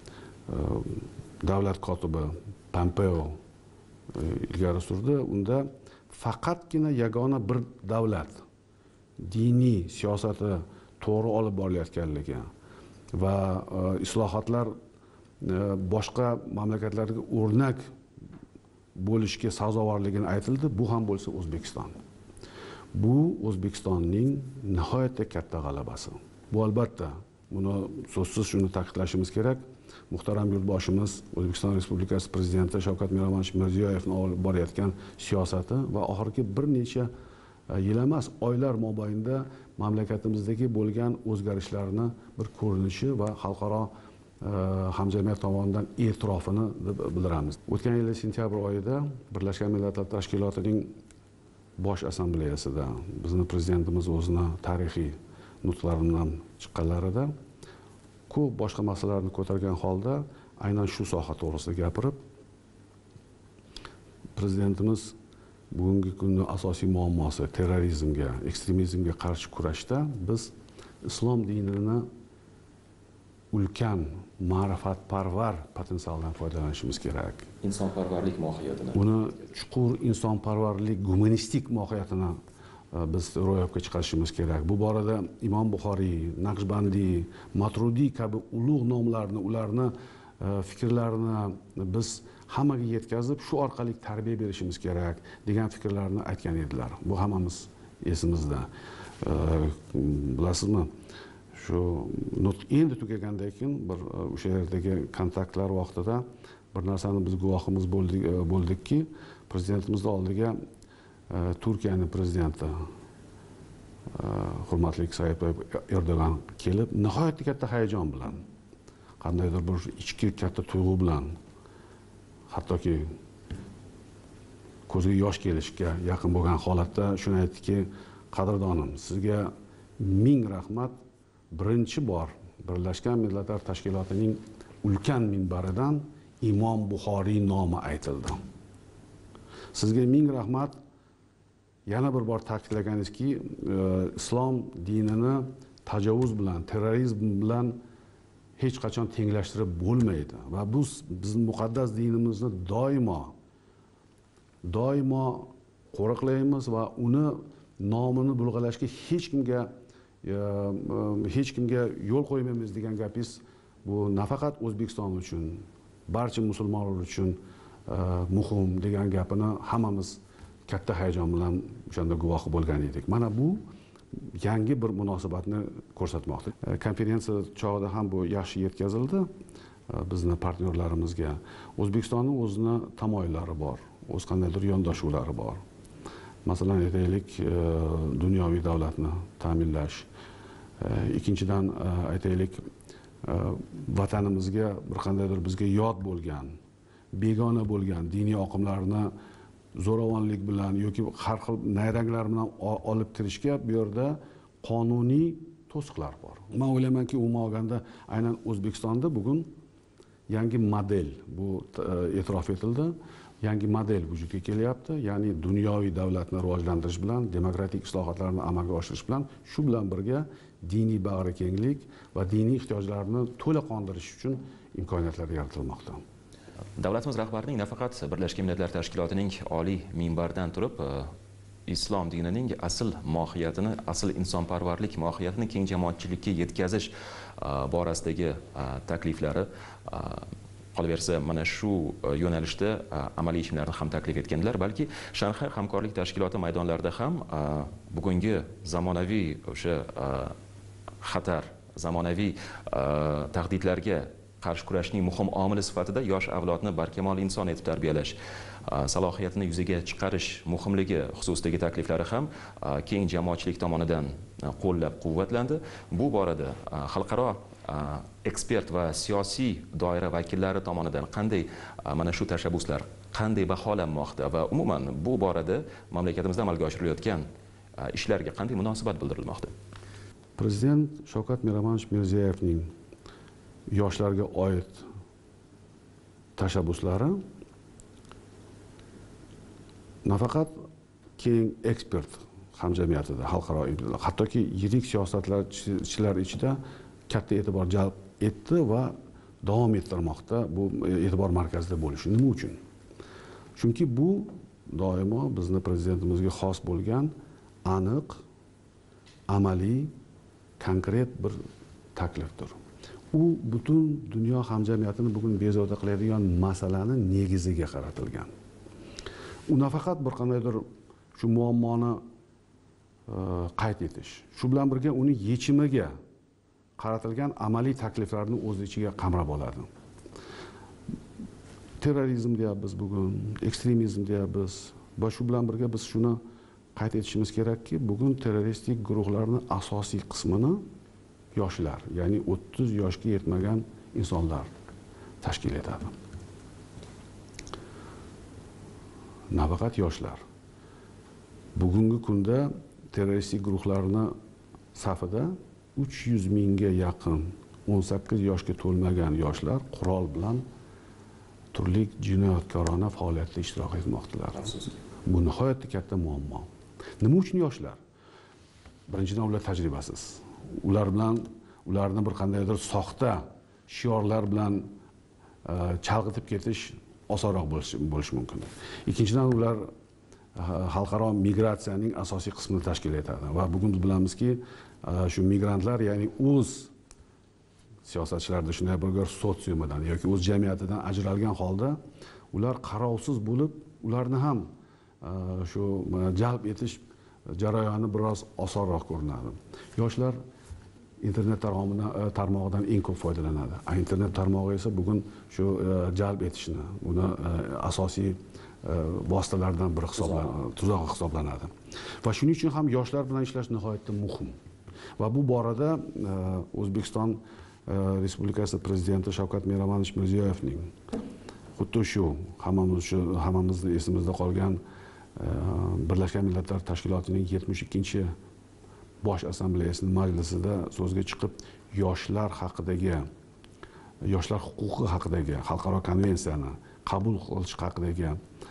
Speaker 9: davlat kotibi Pompeo ilgari surdi. Unda faqatgina yagona bir davlat diniy siyosati to'g'ri olib borilayotganligi va islohotlar boshqa mamlakatlarga o'rnak bo'lishga sazovorligini aytildi. Bu ham bo'lsa O'zbekiston. Bu O'zbekistonning nihoyatda katta g'alabasi. Bu albatta, buni so'zsiz shuni ta'kidlashimiz kerak. Muhtaram yurtboshimiz O'zbekiston Respublikasi prezidenti Shavkat Mirziyoyevning olib borayotgan siyosati va oxirgi bir necha yil emas, oylar mobaynida mamlakatimizdagi bo'lgan o'zgarishlarni bir ko'rinishi va xalqaro hamjamiyat tomonidan e'tirofini bildiramiz. O'tgan yil sentyabr oyida Birlashgan Millatlar Tashkilotining Bosh assambleyasida bizning prezidentimiz o'zini tarixiy nutqlaridan chiqqanlarida ko'p boshqa masalalarni ko'targan holda aynan shu soha to'g'risida gapirib, prezidentimiz bugungi kunning asosiy muammosi terrorizmga, ekstremizmga qarshi kurashda biz islom dinini ulkan ma'rifatparvar potensialdan foydalanishimiz kerak.
Speaker 8: Insonparvarlik mohiyatini.
Speaker 9: Uni chuqur insonparvarlik, gumanistik mohiyatini biz ro'yobga chiqarishimiz kerak. Bu borada Imom Buxoriy, Naqshbandiy, Matrudiy kabi ulug' nomlarni, ularni fikrlarini biz hammaga yetkazib, shu orqali tarbiya berishimiz kerak degan fikrlarni aytgan edilar. Bu hammamiz esimizda. Bilasizmi? Shu nutq endi tugagandan keyin bir o'sha yerdagi kontaktlar vaqtida bir narsani biz guvohimiz bo'ldikki, prezidentimiz oldiga Turkiyaning prezidenti hurmatli Tayyip Erdo'g'an kelib, nihoyatda katta hayajon bilan, qandaydir bir ichki katta tuyg'u bilan, hattoki ko'ziga yosh kelishga yaqin bo'lgan holatda shuni aytdiki, qadrdonim, sizga ming rahmat. Birinchi bor Birlashgan Millatlar Tashkilotining ulkan minbaridan Imom Buxoriy nomi aytildi. Sizga ming rahmat. Yana bir bor ta'kidlaganingizki, islom dinini tajovuz bilan, terrorizm bilan hech qachon tenglashtirib bo'lmaydi va bu bizning muqaddas dinimizni doimo qo'riqlaymiz va uni nomini bulg'alashga hech kimga yo'l qo'ymaymiz degan gapingiz bu nafaqat O'zbekiston uchun, barcha musulmonlar uchun muhim degan gapini hammamiz katta hayajon bilan o'shanda guvohi bo'lgan edik. Mana bu yangi bir munosabatni ko'rsatmoqda. Konferensiya chog'ida ham bu yaxshi yetkazildi bizning partnyorlarimizga. O'zbekistonning o'zini tamoyillari bor, o'z qandaydir yondashuvlari bor. Masalan, aytaylik, dunyoviy davlatni ta'minlash. Ikkinchidan aytaylik, vatanimizga bir qandaydir bizga yod bo'lgan, begona bo'lgan diniy oqimlarni zo'ravonlik bilan yoki har xil nayranglar bilan olib kirishga bu yerda qonuniy to'siqlar bor. Men o'ylaymanki, umuman olganda aynan O'zbekistonda bugun yangi model bu e'tirof etildi. Yangi model vujudga kelyapti. Ya'ni dunyoviy davlatni rivojlantirish bilan, demokratik islohotlarni amalga oshirish bilan, shu bilan birga diniy bag'rikenglik va diniy ehtiyojlarni to'la qondirish uchun imkoniyatlar yaratilmoqda.
Speaker 8: Davlatimiz rahbarining nafaqat Birlashgan Millatlar Tashkilotining oliy minbaridan turib islom dinining asl mohiyatini, asl insonparvarlik mohiyatini keng jamoatchilikka yetkazish borasidagi takliflari, qolaversa mana shu yo'nalishda amaliy ishlarni ham taklif etganlar, balki Shanxay hamkorlik tashkiloti maydonlarida ham bugungi zamonaviy o'sha xatar, zamonaviy tahdidlarga qarshi kurashning muhim omili sifatida yosh avlodni barkamol inson etib tarbiyalash, salohiyatini yuzaga chiqarish muhimligi xususidagi takliflari ham keng jamoatchilik tomonidan qo'llab-quvvatlandi. Bu borada xalqaro ekspert va siyosiy doira vakillari tomonidan qanday mana shu tashabbuslar qanday baholanmoqda va umuman bu borada mamlakatimizda amalga oshirilayotgan ishlarga qanday munosabat bildirilmoqda?
Speaker 9: Prezident Shavkat Miromonovich Mirziyoyevning yoshlarga oid tashabbuslari nafaqat keng ekspert hamjamiyatida, xalqaro, hattoki yirik siyosatchilar ichida katta e'tibor jalb etdi va davom ettirmoqda bu e'tibor markazida bo'lishi. Nima uchun? Chunki bu doimo bizni prezidentimizga xos bo'lgan aniq, amaliy, konkret bir taklifdir. U butun dunyo hamjamiyatini bugun bezovta qiladigan masalani negiziga qaratilgan. U nafaqat bir qandaydir shu muammoni qayd etish, shu bilan birga uni yechimiga qaratilgan amaliy takliflarni o'z ichiga qamrab oladi. Terrorizm deyapmiz bugun, ekstremizm deyapmiz va shu bilan birga biz shuni qayd etishimiz kerakki, bugun terroristik guruhlarning asosiy qismini yoshlar, ya'ni 30 yoshga yetmagan insonlar tashkil etadi. Nafaqat yoshlar. Bugungi kunda terroristik guruhlarning safida 300 mingga yaqin 18 yoshga to'lmagan yoshlar qurol bilan turli jinoyatkorona faoliyatda ishtirok etmoqdalar. Bu nihoyatda katta muammo. Nima uchun yoshlar? Birinchidan ular tajribasiz. Ular bilan ularni bir qandaydir soxta shiorlar bilan chalg'itib ketish osonroq bo'lishi mumkin. Ikkinchidan ular xalqaro migratsiyaning asosiy qismini tashkil etadi va bugun biz bilamizki, shu migrantlar, ya'ni o'z siyosatchilarda shunday bir sotsiumidan yoki o'z jamiyatidan ajralgan holda ular qarovsiz bo'lib, ularni ham shu jalb etish jarayoni biroz osonroq ko'rinadi. Yoshlar internet tarmog'idan eng ko'p foydalanadi. Internet tarmog'i esa bugun shu jalb etishni, uni asosiy vositalardan biri tuzog'i hisoblanadi. Va shuning uchun ham yoshlar bilan ishlash nihoyatda muhim. Va bu borada O'zbekiston Respublikasi Prezidenti Shavkat Miromonovich Mirziyoyevning xuddi shu hammamizni esimizda qolgan Birlashgan Millatlar Tashkilotining 72 bosh assambleyasining majlisida so'zga chiqib, yoshlar haqidagi, yoshlar huquqi haqidagi xalqaro konvensiyani qabul qilish haqidagi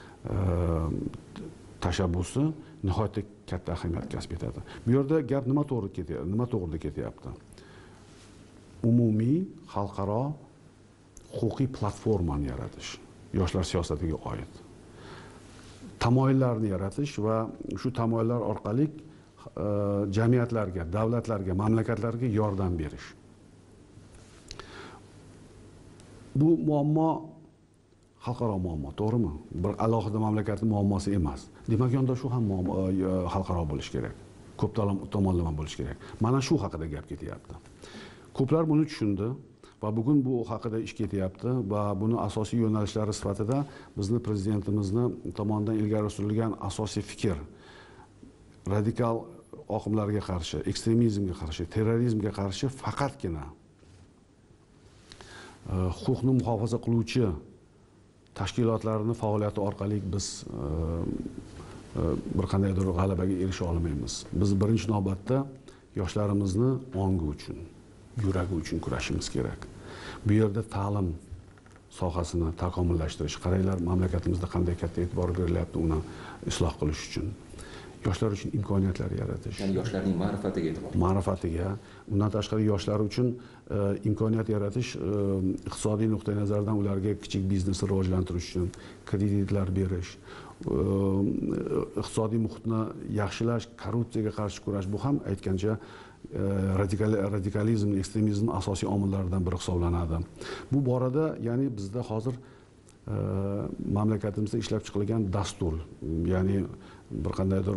Speaker 9: tashabbusi nihoyatda katta ahamiyat kasb etadi. Bu yerda gap nima to'g'rida ketyapti? Umumiy xalqaro huquqiy platformani yaratish, yoshlar siyosatiga oid tamoyillarni yaratish va shu tamoyillar orqali jamiyatlarga, davlatlarga, mamlakatlarga yordam berish. Bu muammo xalqaro muammo, to'g'rimi? Bir alohida mamlakatning muammosi emas. Demak, yonda shu ham xalqaro bo'lishi kerak. Ko'p tomonlama bo'lishi kerak. Mana shu haqida gap ketyapti. Ko'plar buni tushundi va bugun bu haqida ish ketyapti va buni asosiy yo'nalishlari sifatida bizni prezidentimizni tomonidan ilgari surilgan asosiy fikr radikal oqimlarga qarshi, ekstremizmga qarshi, terrorizmga qarshi faqatgina huquqni muhofaza qiluvchi tashkilotlarning faoliyati orqali biz bir qandaydir g'alabaga erisha olmaymiz. Biz birinchi navbatda yoshlarimizni ongi uchun, yuragi uchun kurashimiz kerak. Bu yerda ta'lim sohasini takomillashtirish, qaranglar mamlakatimizda qanday katta e'tibor berilyapti uni isloh qilish uchun. Yoshlar uchun imkoniyatlar yaratish.
Speaker 8: Ya'ni yoshlarning ma'rifatiga e'tibor.
Speaker 9: Ma'rifatiga, undan tashqari yoshlar uchun imkoniyat yaratish, iqtisodiy nuqtai nazardan ularga kichik biznesni rivojlantirish uchun kreditlar berish, iqtisodiy muhitni yaxshilash, korrupsiyaga qarshi kurash, bu ham aytgancha radikalizm, ekstremizm asosiy omillaridan biri hisoblanadi. Bu borada, ya'ni bizda hozir mamlakatimizda ishlab chiqilgan dastur, ya'ni bir qandaydir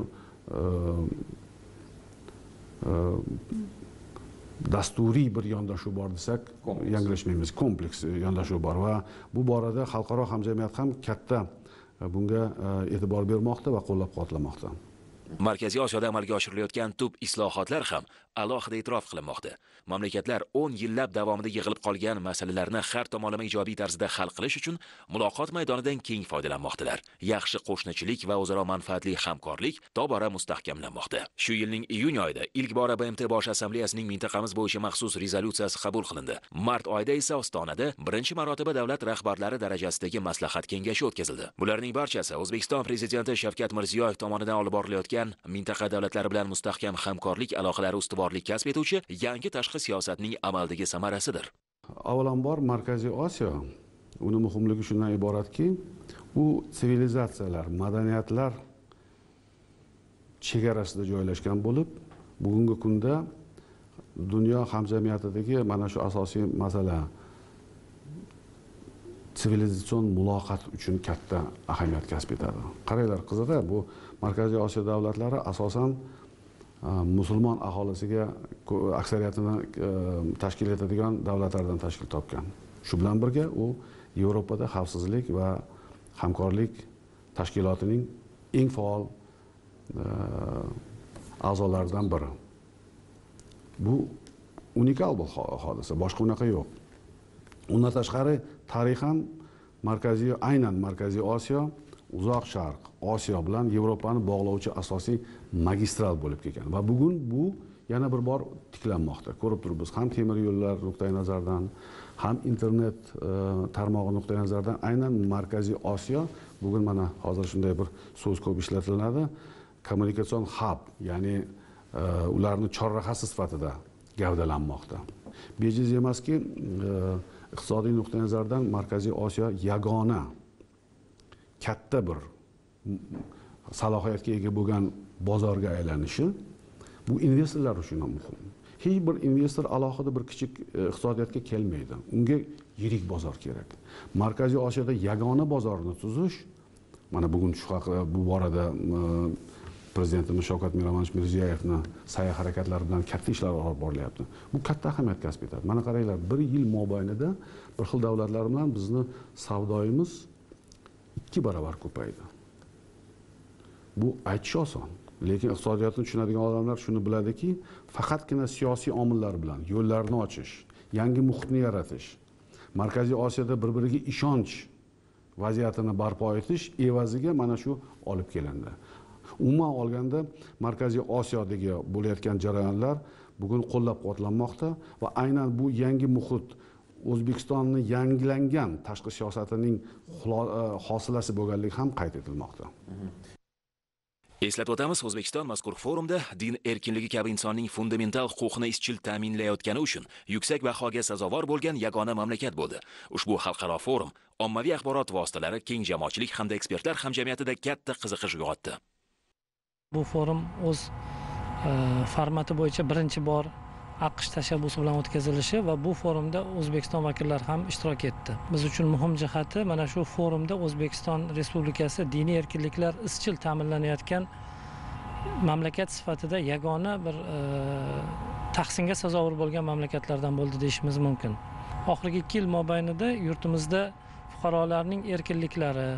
Speaker 9: dasturiy bir yondashuv bor desak, yanglishmaymiz, kompleks yondashuv bor va bu borada xalqaro hamjamiyat ham katta bunga e'tibor bermoqda va qo'llab-quvvatlamoqda.
Speaker 7: Markaziy Osiyoda amalga oshirilayotgan tub islohotlar ham alohida e'tirof qilinmoqda. Mamlakatlar 10 yillab davomida yig'ilib qolgan masalalarni har tomonlama ijobiy tarzda hal qilish uchun muloqot maydonidan keng foydalanmoqdalar. Yaxshi qo'shnichilik va o'zaro manfaatli hamkorlik tobora mustahkamlanmoqda. Shu yilning iyun oyida ilk bora BMT Bosh Assambleyasining mintaqamiz bo'yicha maxsus rezolyutsiyasi qabul qilindi. Mart oyida esa Ostonada birinchi marotaba davlat rahbarlari darajasidagi maslahat kengashi o'tkazildi. Bularning barchasi O'zbekiston prezidenti Shavkat Mirziyoyev tomonidan olib borilayotgan mintaqa davlatlari bilan mustahkam hamkorlik aloqalari ustuvorlik kasb etuvchi yangi tashqi siyosatning amaldagi samarasidir.
Speaker 9: Avvalambor Markaziy Osiyo uni muhimligi shundan iboratki, u sivilizatsiyalar, madaniyatlar chegarasida joylashgan bo'lib, bugungi kunda dunyo hamjamiyatidagi mana shu asosiy masala sivilizatsion muloqot uchun katta ahamiyat kasb etadi. Qaranglar, qiziq-da, bu Markaziy Osiyo davlatlari asosan musulmon aholisiga aksariyatini tashkil etadigan davlatlardan tashkil topgan. Shu bilan birga u Yevropada xavfsizlik va hamkorlik tashkilotining eng faol a'zolaridan biri. Bu unikal bir hodisa, boshqa unaqa yo'q. Undan tashqari tarixan aynan Markaziy Osiyo Uzoq Sharq, Osiyo bilan Yevropani bog'lovchi asosiy magistral bo'lib kelgan va bugun bu yana bir bor tiklanmoqda. Ko'rib turibmiz, ham temir yo'llar nuqtai nazaridan, ham internet tarmog'i nuqtai nazaridan aynan Markaziy Osiyo bugun mana hozir shunday bir so'z ko'p ishlatiladi, kommunikatsion hub, ya'ni ularni chorrahasi sifatida gavdalanmoqda. Bejiz emaski, iqtisodiy nuqtai nazardan Markaziy Osiyo yagona katta bir salohiyatga ega bo'lgan bozorga aylanishi bu investorlar uchun ham muhim. Hech bir investor alohida bir kichik iqtisodiyotga kelmaydi. Unga yirik bozor kerak. Markaziy Osiyoda yagona bozorni tuzish, mana bugun shu haqida bu borada prezidentimiz Shavkat Mirziyoyevni sa'y harakatlari bilan katta ishlar olib borilyapti. Bu katta ahamiyat kasb etadi. Mana qaranglar, 1 yil mobaynida bir xil davlatlar bilan bizni savdoyimiz 2 barobar ko'paydi. Bu aytish oson, lekin iqtisodiyotni tushunadigan odamlar shuni biladiki, faqatgina siyosiy omillar bilan yo'llarni ochish, yangi muhitni yaratish, Markaziy Osiyoda bir-biriga ishonch vaziyatini barpo etish evaziga mana shu olib kelindi. Umuman olganda Markaziy Osiyodagi bo'layotgan jarayonlar bugun qo'llab-quvvatlanmoqda va aynan bu yangi muhit O'zbekistonning yangilangan tashqi siyosatining hosilasi bo'lganligi ham qayd etilmoqda.
Speaker 7: Eslatib o'tamiz, O'zbekiston mazkur forumda din erkinligi kabi insonning fundamental huquqini izchil ta'minlayotgani uchun yuksak bahoga sazovor bo'lgan yagona mamlakat bo'ldi. Ushbu xalqaro forum ommaviy axborot vositalari, keng jamoatchilik hamda ekspertlar hamjamiyatida katta qiziqish uyg'otdi.
Speaker 10: Bu forum o'z formati bo'yicha birinchi bor AQSh tashabbusi bilan o'tkazilishi va bu forumda O'zbekiston vakillari ham ishtirok etdi. Biz uchun muhim jihati mana shu forumda O'zbekiston Respublikasi diniy erkinliklar izchil ta'minlanayotgan mamlakat sifatida yagona bir tahsinga sazovor bo'lgan mamlakatlardan bo'ldi deyishimiz mumkin. Oxirgi 2 yil mobaynida yurtimizda fuqarolarning erkinliklari,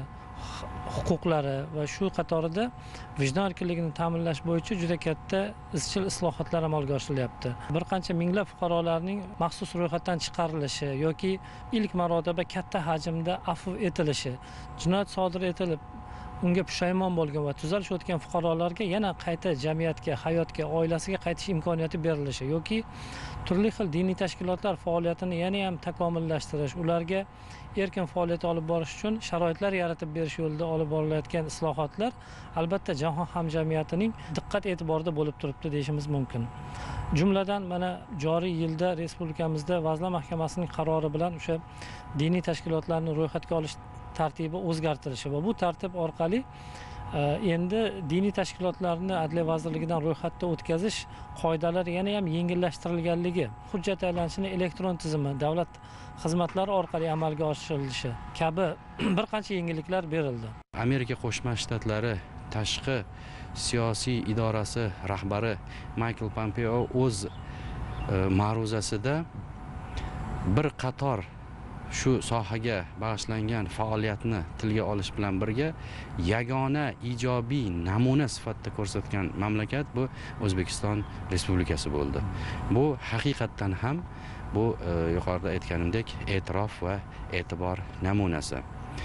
Speaker 10: huquqlari va shu qatorida vijdon erkinligini ta'minlash bo'yicha juda katta izchil islohotlar amalga oshirilyapti. Bir qancha minglab fuqarolarning maxsus ro'yxatdan chiqarilishi yoki ilk marotaba katta hajmda afv etilishi, jinoyat sodir etilib unga pushaymon bo'lgan va tuzalish o'tgan fuqarolarga yana qayta jamiyatga, hayotga, oilasiga qaytish imkoniyati berilishi yoki turli xil diniy tashkilotlar faoliyatini yana ham takomillashtirish, ularga erkin faoliyat olib borish uchun sharoitlar yaratib berish yo'lida olib borilayotgan islohotlar albatta jahon hamjamiyatining diqqat e'tiborida bo'lib turibdi deyishimiz mumkin. Jumladan mana joriy yilda respublikamizda Vazirlar Mahkamasining qarori bilan o'sha diniy tashkilotlarni ro'yxatga olish tartibi o'zgartirilishi va bu tartib orqali endi diniy tashkilotlarni Adliya vazirligidan ro'yxatda o'tkazish qoidalari yana ham yengillashtirilganligi, hujjat aylanishini elektron tizimi, davlat xizmatlari orqali amalga oshirilishi kabi bir qancha yengilliklar berildi.
Speaker 11: Amerika Qo'shma Shtatlari tashqi siyosiy idorasi rahbari Michael Pompeo o'z ma'ruzasida bir qator shu sohaga bag'ishlangan faoliyatni tilga olish bilan birga yagona ijobiy namuna sifatida ko'rsatgan mamlakat bu O'zbekiston Respublikasi bo'ldi. Bu haqiqatdan ham bu yuqorida aytganimdek e'tirof va e'tibor namunasi.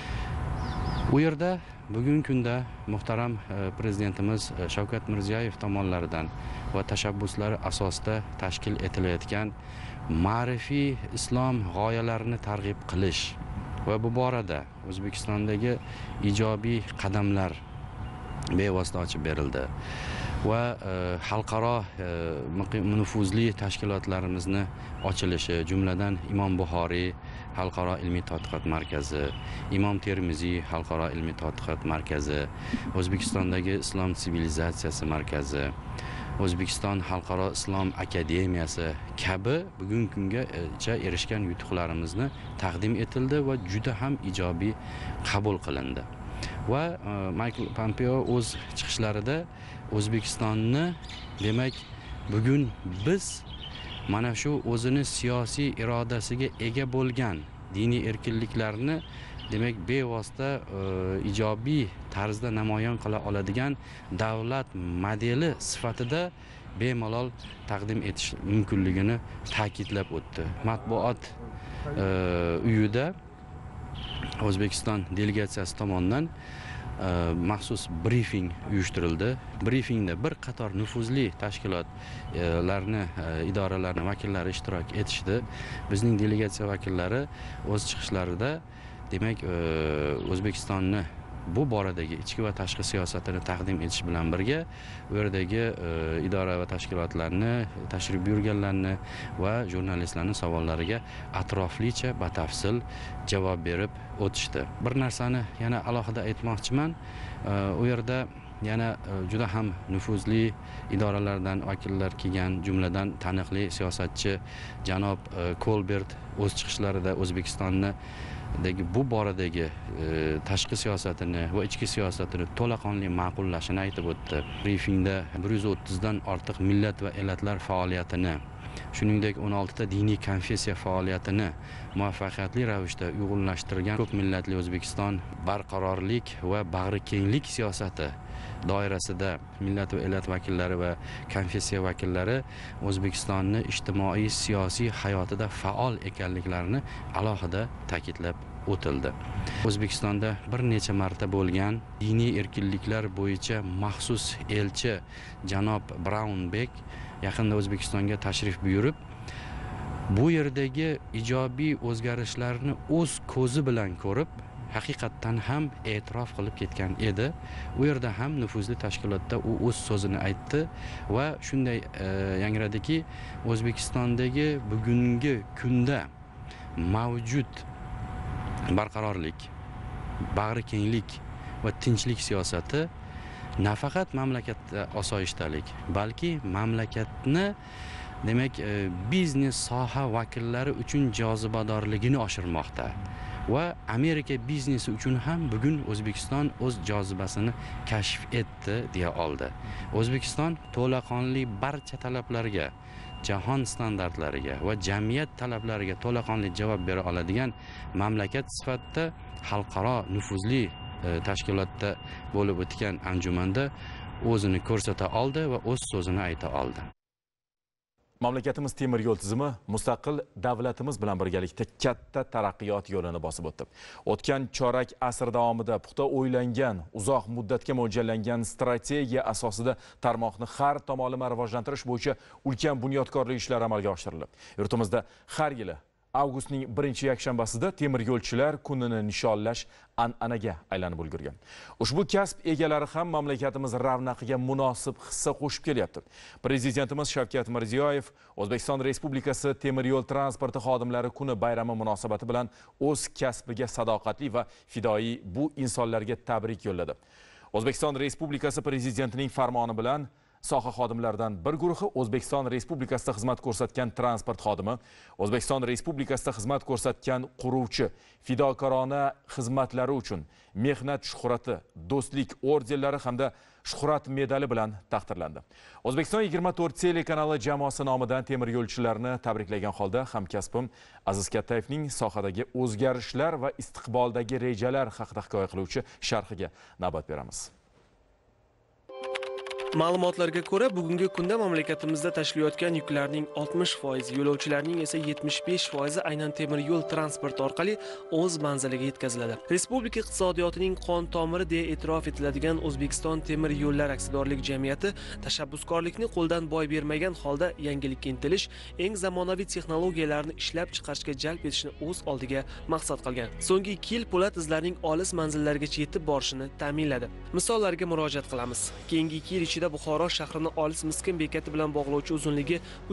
Speaker 11: U yerda bugungi kunda muhtaram prezidentimiz Shavkat Mirziyoyev tomonlaridan va tashabbuslari asosida tashkil etilayotgan ma'rifiy islom g'oyalarini targ'ib qilish va bu borada O'zbekistondagi ijobiy qadamlar bevosita ochib berildi va xalqaro nufuzli tashkilotlarimizni ochilishi, jumladan Imom Buxoriy xalqaro ilmiy tadqiqot markazi, Imom Termiziy xalqaro ilmiy tadqiqot markazi, O'zbekistondagi Islom sivilizatsiyasi markazi, O'zbekiston xalqaro islom akademiyasi kabi bugungi kungacha erishgan yutuqlarimizni taqdim etildi va juda ham ijobiy qabul qilindi. Va Michael Pompeo o'z chiqishlarida O'zbekistonni, demak, bugun biz mana shu o'zini siyosiy irodasiga ega bo'lgan diniy erkinliklarni, demak, bevosita ijobiy tarzda namoyon qila oladigan davlat modeli sifatida bemalol taqdim etish mumkinligini ta'kidlab o'tdi. Matbuot uyida O'zbekiston delegatsiyasi tomonidan maxsus brifing uyushtirildi. Brifingda bir qator nufuzli tashkilotlarni, idoralarni vakillari ishtirok etishdi. Bizning delegatsiya vakillari o'z chiqishlarida demak O'zbekistonni bu boradagi ichki va tashqi siyosatini taqdim etish bilan birga u yerdagi idora va tashkilotlarni, tashrif buyurganlarni va jurnalistlarning savollariga atroflicha batafsil javob berib o'tishdi. Bir narsani yana alohida aytmoqchiman. U yerda yana juda ham nufuzli idoralardan vakillar kelgan, jumladan taniqli siyosatchi janob Kolbert o'z chiqishlarida O'zbekistonni bu boradagi tashqi siyosatini va ichki siyosatini to'laqonli ma'qullashini aytib o'tdi. Brifingda 130 dan ortiq millat va elatlar faoliyatini, shuningdek 16 ta diniy konfessiya faoliyatini muvaffaqiyatli ravishda uyg'unlashtirgan ko'p millatli O'zbekiston barqarorlik va bag'rikenglik siyosati doirasida millat va elat vakillari va konfessiya vakillari O'zbekistonni ijtimoiy siyosiy hayotida faol ekanliklarini alohida ta'kidlab o'tildi. O'zbekistonda bir necha marta bo'lgan diniy erkinliklar bo'yicha maxsus elchi janob Braunbek yaqinda O'zbekistonga tashrif buyurib, bu yerdagi ijobiy o'zgarishlarni o'z ko'zi bilan ko'rib, haqiqatdan ham e'tirof qilib ketgan edi. U yerda ham nufuzli tashkilotda u o'z so'zini aytdi va shunday yangradiki, O'zbekistondagi bugungi kunda mavjud barqarorlik, bag'rikenglik va tinchlik siyosati nafaqat mamlakatda osoyishtalik, balki mamlakatni, demak, biznes soha vakillari uchun jozibadorligini oshirmoqda. Va Amerika biznesi uchun ham bugun O'zbekiston o'z jozibasini kashf etdi deya oldi. O'zbekiston to'laqonli barcha talablarga, jahon standartlariga va jamiyat talablariga to'laqonli javob bera oladigan mamlakat sifatida xalqaro nufuzli tashkilotda bo'lib o'tgan anjumanda o'zini ko'rsata oldi va o'z so'zini ayta oldi.
Speaker 1: Mamlakatimiz temir yo'l tizimi mustaqil davlatimiz bilan birgalikda katta taraqqiyot yo'lini bosib o'tdi. O'tgan chorak asr davomida puxta o'ylangan, uzoq muddatga mo'ljallangan strategiya asosida tarmoqni har tomonlama rivojlantirish bo'yicha ulkan bunyodkorlik ishlari amalga oshirildi. Yurtimizda har yili avgustning 1-yakshanbasida temir yo'lchilar kunini nishonlash an'anaga aylanib ulgurgan. Ushbu kasb egalari ham mamlakatimiz ravnaqiga munosib hissa qo'shib kelyapti. Prezidentimiz Shavkat Mirziyoyev O'zbekiston Respublikasi temir yo'l transporti xodimlari kuni bayrami munosabati bilan o'z kasbiga sadoqatli va fidoyi bu insonlarga tabrik yo'lladi. O'zbekiston Respublikasi Prezidentining farmoni bilan soha xodimlaridan bir guruhi O'zbekiston Respublikasida xizmat ko'rsatgan transport xodimi, O'zbekiston Respublikasida xizmat ko'rsatgan quruvchi, fidokorona xizmatlari uchun mehnat shuhrati, do'stlik ordenlari hamda shuhrat medali bilan taqdirlandi. O'zbekiston 24 telekanali jamoasi nomidan temir yo'lchilarni tabriklagan holda hamkasbim Aziz Kattayevning sohadagi o'zgarishlar va istiqboldagi rejalar haqida hikoya qiluvchi sharhiga navbat beramiz.
Speaker 12: Ma'lumotlarga ko'ra, bugungi kunda mamlakatimizda tashilayotgan yuklarning 60%, yo'lovchilarning esa 75% aynan temir yo'l transporti orqali o'z manziliga yetkaziladi. Respublika iqtisodiyotining qon tomiri deya e'tirof etiladigan O'zbekiston temir yo'llar aksiyadorlik jamiyati tashabbuskorlikni qo'ldan boy bermagan holda yangilikka intilish, eng zamonaviy texnologiyalarni ishlab chiqarishga jalb etishni o'z oldiga maqsad qilgan. So'nggi 2 yil po'lat izlarning olis manzillargacha yetib borishini ta'minladi. Misollarga murojaat qilamiz. Keyingi 2 yil Buxoro shahrini olis Miskin bekati bilan bog'lovchi uzunligi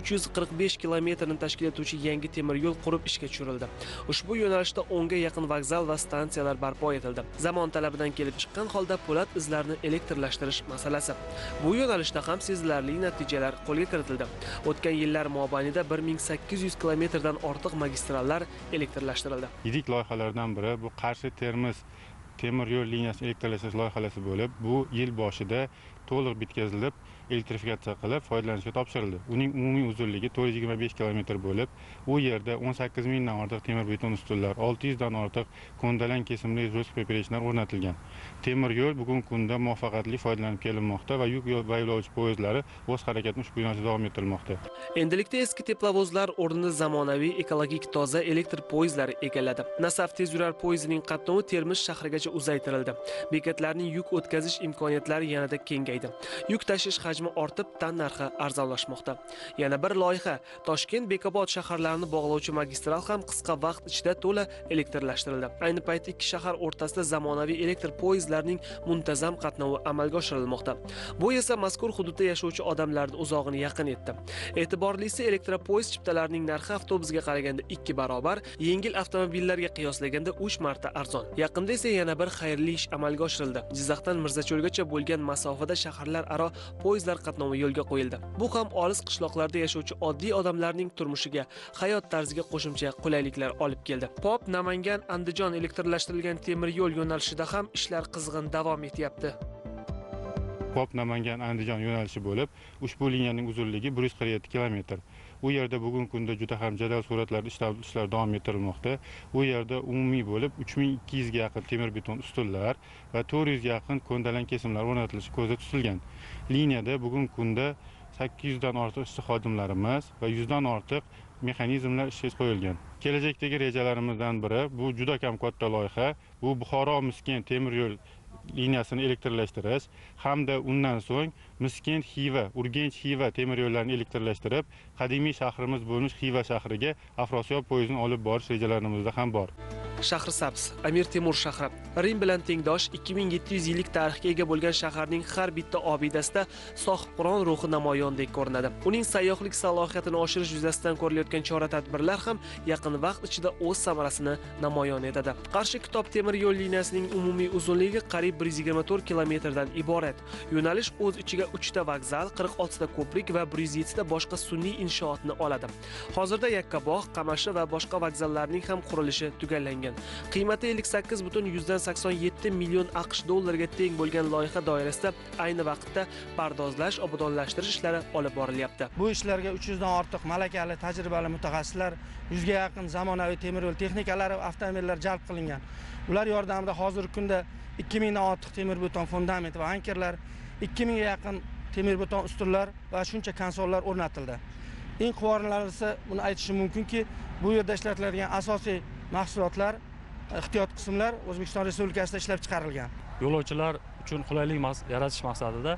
Speaker 12: 345 kilometrni tashkil etuvchi yangi temir yo'l qurib ishga tushirildi. Ushbu yo'nalishda 10 ga yaqin vokzal va stansiyalar barpo etildi. Zamon talabidan kelib chiqqan holda po'lat izlarni elektrlashtirish masalasi. Bu yo'nalishda ham sezilarli natijalar qo'lga kiritildi. O'tgan yillar mobaynida 1800 kilometrdan ortiq magistrallar elektrlashtirildi.
Speaker 13: Yirik loyihalardan biri bu Qarshi-Termiz temir yo'l liniyasi elektrlashtirish loyihasi bo'lib, bu yil boshida to'liq bitkazilib, elektrifikatsiya qilib foydalanishga topshirildi. Uning umumiy uzunligi 425 kilometr bo'lib, u yerda 18 mingdan ortiq temir beton ustunlar, 600 dan ortiq ko'ndalang kesimli jo'shq peperechlar o'rnatilgan. Temir yo'l bugungi kunda muvaffaqiyatli foydalanib kelinmoqda va yuk va yo'lovchi poyezdlari o'z harakatini ushbu yo'nalishda davom ettirilmoqda.
Speaker 12: Endilikda eski teplovozlar o'rnini zamonaviy ekologik toza elektr poyezdlari egalladi. Nasaf tezyurar poyezdining qatnovi Termiz shahrigacha uzaytirildi. Bekatlarning yuk o'tkazish imkoniyatlari yanada kengaydi. Yuk tashish hajmi ortib, tan narxi arzonlashmoqda. Yana bir loyiha, Toshkent Bekobod shaharlarini bog'lovchi magistral ham qisqa vaqt ichida to'la elektrlashtirildi. Ayni paytda ikki shahar o'rtasida zamonaviy elektr poyezdlarning muntazam qatnovi amalga oshirilmoqda. Bu esa mazkur hududda yashovchi odamlarning uzog'ini yaqin etdi. E'tiborlisi, elektropoyezd chiptalarining narxi avtobusga qaraganda 2 barobar, yengil avtomobillarga qiyoslaganda 3 marta arzon. Yaqinda esa yana bir xayrli ish amalga oshirildi. Jizzaxdan Mirzacho'lgacha bo'lgan masofada shaharlararo poyezdlar qatnovi yo'lga qo'yildi. Bu ham olis qishloqlarda yashovchi oddiy odamlarning turmushiga, hayot tarziga qo'shimcha qulayliklar olib keldi. Pop Namangan Andijon elektrlashtirilgan temir yo'l yo'nalishida ham ishlar qizg'in davom etyapti.
Speaker 13: Pop Namangan Andijon yo'nalishi bo'lib, ushbu liniyaning uzunligi 147 kilometr. U yerda bugungi kunda juda ham jadal sur'atlarda ishlar davom ettirilmoqda. U yerda umumiy bo'lib 3200 ga yaqin temir beton ustunlar va 400 ga yaqin ko'ndalang kesimlar o'rnatilishi ko'zda tutilgan. Liniyada bugungi kunda 800 dan ortiq ishchi xodimlarimiz va 100 dan ortiq mexanizmlar ishga qo'yilgan. Kelajakdagi rejalarimizdan biri bu juda ham katta loyiha. Bu Buxoro Miskin temir yo'l liniyasini elektrlashtirish hamda undan so'ng Miskent Xiva, Urganch Xiva temir yo'llarini elektrlashtirib, qadimiy shahrimiz bo'lmish Xiva shahriga Afrosiyob poyezdini olib borish rejalarimizda ham bor.
Speaker 12: Shahrisabz, Amir Temur shahri. Rim bilan tengdosh 2700 yillik tarixga ega bo'lgan shaharning har bitta obidasida sohibqiron ruhi namoyondek ko'rinadi. Uning sayyohlik salohiyatini oshirish yuzasidan ko'rilayotgan chora-tadbirlar ham yaqin vaqt ichida o'z samarasini namoyon etadi. Qarshi Kitob temir yo'l liniyasining umumiy uzunligi qariyb 124 kilometrdan iborat. Yo'nalish o'z ichiga 3 ta vokzal, 46 ta ko'prik va 107 ta boshqa sun'iy inshootni oladi. Hozirda Yakkabog', Qamashi va boshqa vokzallarning ham qurilishi tugallangan. Qiymati 58,187 million AQSh dollariga teng bo'lgan loyiha doirasida ayni vaqtda pardozlash, obodonlashtirish ishlari olib borilyapti.
Speaker 14: Bu ishlarga 300 dan ortiq malakali, tajribali mutaxassislar, 100 ga yaqin zamonaviy temir yo'l texnikalari, avtomobillar jalb qilingan. Ular yordamida hozirgi kunda 2000 dan ortiq temir-beton fundament va ankerlar, 2000 ga yaqin temir-beton ustunlar va shuncha konsollar o'rnatildi. Eng quvonarlisi buni aytishim mumkinki, bu yerda ishlatiladigan asosiy mahsulotlar, ehtiyot qismlar O'zbekiston Respublikasida ishlab chiqarilgan.
Speaker 15: Yo'lovchilar uchun qulaylik yaratish maqsadida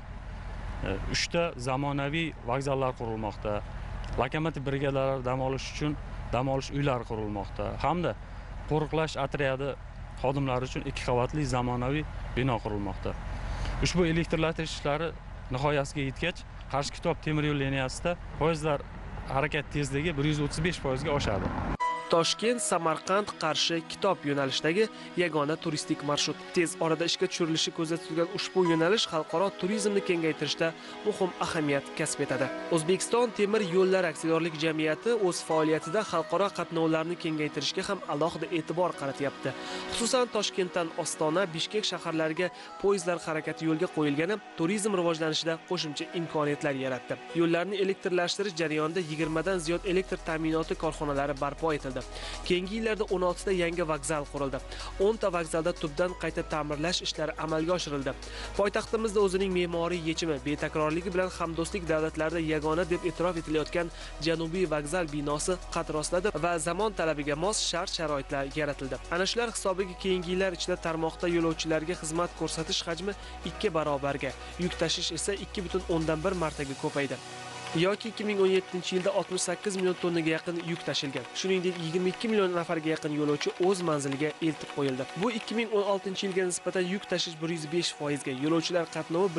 Speaker 15: 3 ta zamonaviy vokzallar qurilmoqda. Lokomotiv brigadalari dam olish uchun dam olish uylari qurilmoqda. Hamda qo'riqlash otryadi xodimlari uchun 2 qavatli zamonaviy bino qurilmoqda. Ushbu elektrlashtirish ishlari nihoyasiga yetgach, Qarshi-Kitob temir yo'l liniyasida poyezdlar harakat tezligi 135% ga oshadi.
Speaker 12: Toshkent, Samarqand, Qarshi, Kitob yo'nalishidagi yagona turistik marshrut. Tez orada ishga tushirilishi ko'zda tutilgan ushbu yo'nalish xalqaro turizmni kengaytirishda muhim ahamiyat kasb etadi. O'zbekiston temir yo'llar aksiyadorlik jamiyati o'z faoliyatida xalqaro qatnovlarni kengaytirishga ham alohida e'tibor qaratyapti. Xususan, Toshkentdan Ostona, Bishkek shaharlariga poyezdlar harakati yo'lga qo'yilgani turizm rivojlanishida qo'shimcha imkoniyatlar yaratdi. Yo'llarni elektrlashtirish jarayonida 20 dan ziyod elektr ta'minoti korxonalari barpo etildi. Keyingi yillarda 16 ta yangi vokzal qurildi. 10 ta vokzalda tubdan qayta ta'mirlash ishlari amalga oshirildi. Poytaxtimizda o'zining me'moriy yechimi, betakrorligi bilan hamdo'stlik davlatlarida yagona deb e'tirof etilayotgan Janubiy vokzal binosi qad rostladi va zamon talabiga mos shart-sharoitlar yaratildi. Ana shular hisobiga keyingi yillar ichida tarmoqda yo'lovchilarga xizmat ko'rsatish hajmi 2 barobarga, yuk tashish esa 2,1 martaga ko'paydi. Yoki 2017-yilda 68 million tonnaga yaqin yuk tashilgan. Shuningdek, 22 million nafarga yaqin yo'lovchi o'z manziliga eltib qo'yildi. Bu 2016-yilga nisbatan yuk tashish 105% ga, yo'lovchilar qatnovi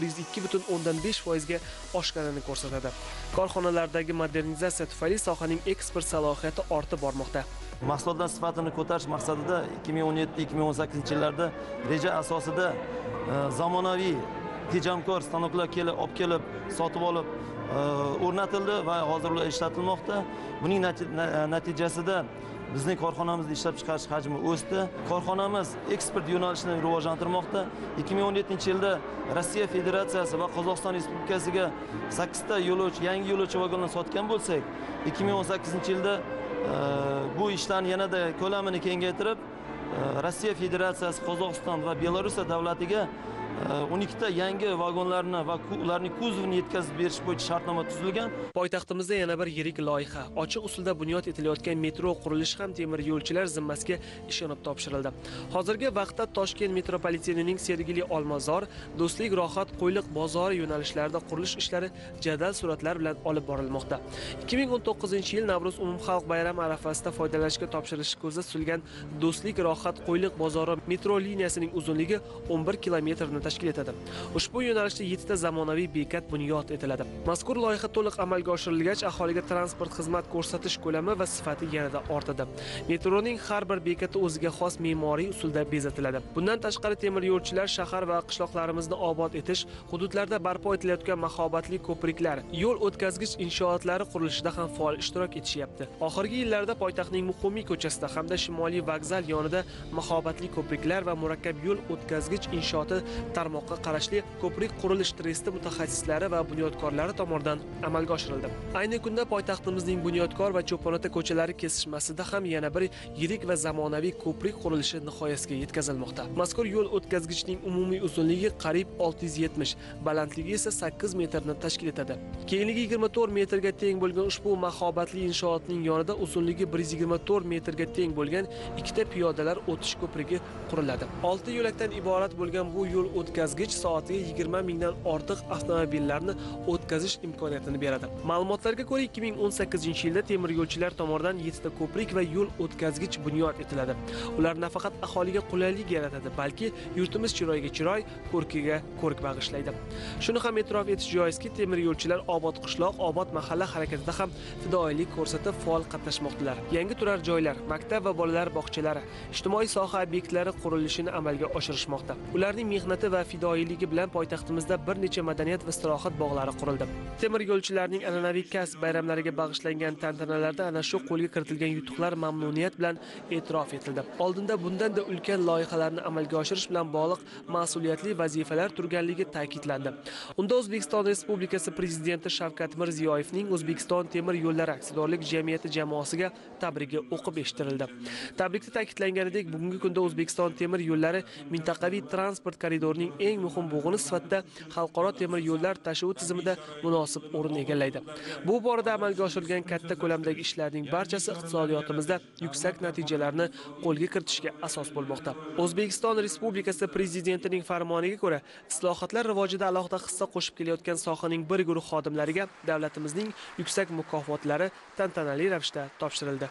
Speaker 12: 102,5% ga oshganini ko'rsatadi. Korxonalardagi modernizatsiya tufayli sohaning eksport salohiyati ortib bormoqda.
Speaker 16: Mahsulotlar sifatini ko'tarish maqsadida 2017-2018 yillarda reja asosida zamonaviy tejamkor stanoklar olib kelib, sotib olib o'rnatildi va hozir ular ishlatilmoqda. Buning natijasida bizning korxonamizning ishlab chiqarish hajmi o'sdi. Korxonamiz eksport yo'nalishini rivojlantirmoqda. 2017-yilda Rossiya Federatsiyasi va Qozog'iston Respublikasiga 8 ta yangi yo'lovchi vagonlarni sotgan bo'lsak, 2018-yilda bu ishlarni yanada ko'lamini kengaytirib, Rossiya Federatsiyasi, Qozog'iston va Belorussiya davlatiga 12 ta yangi vagonlarni va ularning kuzovini yetkazib berish bo'yicha shartnoma tuzilgan.
Speaker 12: Poytaxtimizda yana bir yirik loyiha, ochiq usulda bunyod etilayotgan metro qurilishi ham temir yo'lchilar zimmasiga ishonib topshirildi. Hozirgi vaqtda Toshkent metropolitenining Sergeli Olmazor, Do'stlik, Rohat, Qo'yliq bozori yo'nalishlarida qurilish ishlari jadal sur'atlar bilan olib borilmoqda. 2019-yil Navro'z umumxalq bayrami arafasida foydalanishga topshirilishi ko'zda tutilgan Do'stlik, Rohat, Qo'yliq bozori metro liniyasining uzunligi 11 kilometrni tashkil etadi. Ushbu yo'nalishda 7 ta zamonaviy bekat bunyod etiladi. Mazkur loyiha to'liq amalga oshirilgach, aholiga transport xizmat ko'rsatish ko'lami va sifati yanada ortadi. Metroning har bir bekati o'ziga xos me'moriy usulda bezatiladi. Bundan tashqari temir yo'lchilar shahar va qishloqlarimizni obod etish, hududlarda barpo etilayotgan mahobatli ko'priklar, yo'l o'tkazgich inshootlari qurilishida ham faol ishtirok etishyapti. Oxirgi yillarda poytaxtning Muqimiy ko'chasida hamda Shimoliy vokzal yonida mahobatli ko'priklar va murakkab yo'l o'tkazgich inshooti tarmoqqa qarashli ko'prik qurilish tresti mutaxassislari va bunyodkorlari tomonidan amalga oshirildi. Ayni kunda poytaxtimizning Bunyodkor va Cho'ponota ko'chalari kesishmasida ham yana bir yirik va zamonaviy ko'prik qurilishi nihoyasiga yetkazilmoqda. Mazkur yo'l o'tkazgichning umumiy uzunligi qariyb 670, balandligi esa 8 metrni tashkil etadi. Kengligi 24 metrga teng bo'lgan ushbu mahobatli inshootning yonida uzunligi 124 metrga teng bo'lgan ikkita piyodalar o'tish ko'prigi quriladi. 6 yo'lakdan iborat bo'lgan bu yo'l o'tkazgich soatiga 20 mingdan ortiq avtomobillarni o'tkazish imkoniyatini beradi. Ma'lumotlarga ko'ra 2018-yilda temir yo'lchilar tomonidan 7 ta ko'prik va yo'l o'tkazgich bunyod etiladi. Ular nafaqat aholiga qulaylik yaratadi, balki yurtimiz chiroyiga chiroy, ko'rkiga ko'rk bag'ishlaydi. Shuni ham e'tirof etish joizki, temir yo'lchilar obod qishloq, obod mahalla harakatida ham fidoyilik ko'rsatib faol qatnashmoqdalar. Yangi turar joylar, maktab va bolalar bog'chalari, ijtimoiy soha obyektlari qurilishini amalga oshirishmoqda. Ularning mehnati va fidoyiligi bilan poytaxtimizda bir necha madaniyat va istirohat bog'lari qurildi. Temir yo'lchilarning an'anaviy kasb bayramlariga bag'ishlangan tantanalarda ana shu qo'lga kiritilgan yutuqlar mamnuniyat bilan e'tirof etildi. Oldinda bundan-da ulkan loyihalarni amalga oshirish bilan bog'liq mas'uliyatli vazifalar turganligi ta'kidlandi. Unda O'zbekiston Respublikasi Prezidenti Shavkat Mirziyoyevning O'zbekiston temir yo'llari aksiyadorlik jamiyati jamoasiga tabrigi o'qib eshittirildi. Tabrikda ta'kidlanganidek, bugungi kunda O'zbekiston temir yo'llari mintaqaviy transport koridorining eng muhim bo'g'ini sifatida xalqaro temir yo'llar tashuvi tizimida munosib o'rin egallaydi. Bu borada amalga oshirilgan katta ko'lamdagi ishlarning barchasi iqtisodiyotimizda yuksak natijalarni qo'lga kiritishga asos bo'lmoqda. O'zbekiston Respublikasi Prezidentining farmoniga ko'ra, islohotlar rivojida alohida hissa qo'shib kelayotgan sohaning bir guruh xodimlariga davlatimizning yuksak mukofotlari tantanali ravishda topshirildi.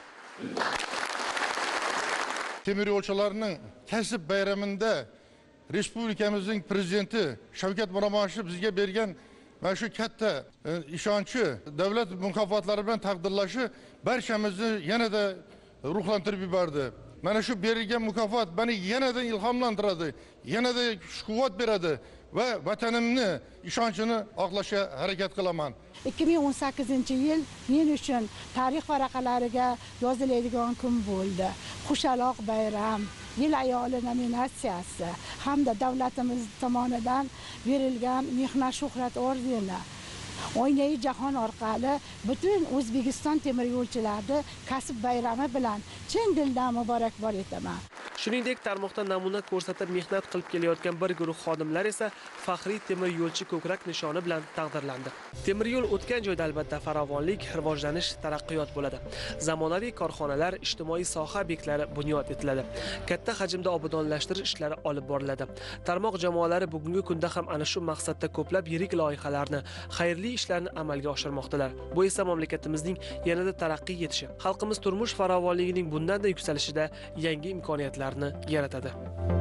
Speaker 17: Temir yo'lchilarning kasb bayramida Respublikamizning prezidenti Shavkat Mirziyoyev bizga bergan mana shu katta ishonchi, davlat mukofotlari bilan taqdirlashi barchamizni yanada ruhlantirib yubordi. Mana shu berilgan mukofot beni yanada ilhomlantiradi, yanada kuch-quvvat beradi va vatanimni ishonchini oqlashga harakat qilaman.
Speaker 18: 2018-yil men uchun tarix varaqalariga yoziladigan kun bo'ldi. Xushaloq bayram, Yil ayoli nominatsiyasi hamda davlatimiz tomonidan berilgan Mehnat shuhrat ordeni Oynai jahon orqali butun O'zbekiston temir yo'lchilarini kasb bayrami bilan chin dildan muborakbod etaman.
Speaker 12: Shuningdek, tarmoqda namuna ko'rsatib mehnat qilib kelayotgan bir guruh xodimlar esa faxriy temir yo'lchi ko'krak nishoni bilan taqdirlandi. Temir yo'l o'tgan joyda albatta farovonlik, rivojlanish, taraqqiyot bo'ladi. Zamonaviy korxonalar, ijtimoiy soha obyektlari bunyod etiladi. Katta hajmda obodonlashtirish ishlari olib boriladi. Tarmoq jamoalari bugungi kunda ham ana shu maqsadda ko'plab yirik loyihalarni, xayrli ishlarni amalga oshirmoqdalar. Bu esa mamlakatimizning yanada taraqqiy etishi, xalqimiz turmush farovonligining bundan-da yuksalishida yangi imkoniyatlarni yaratadi.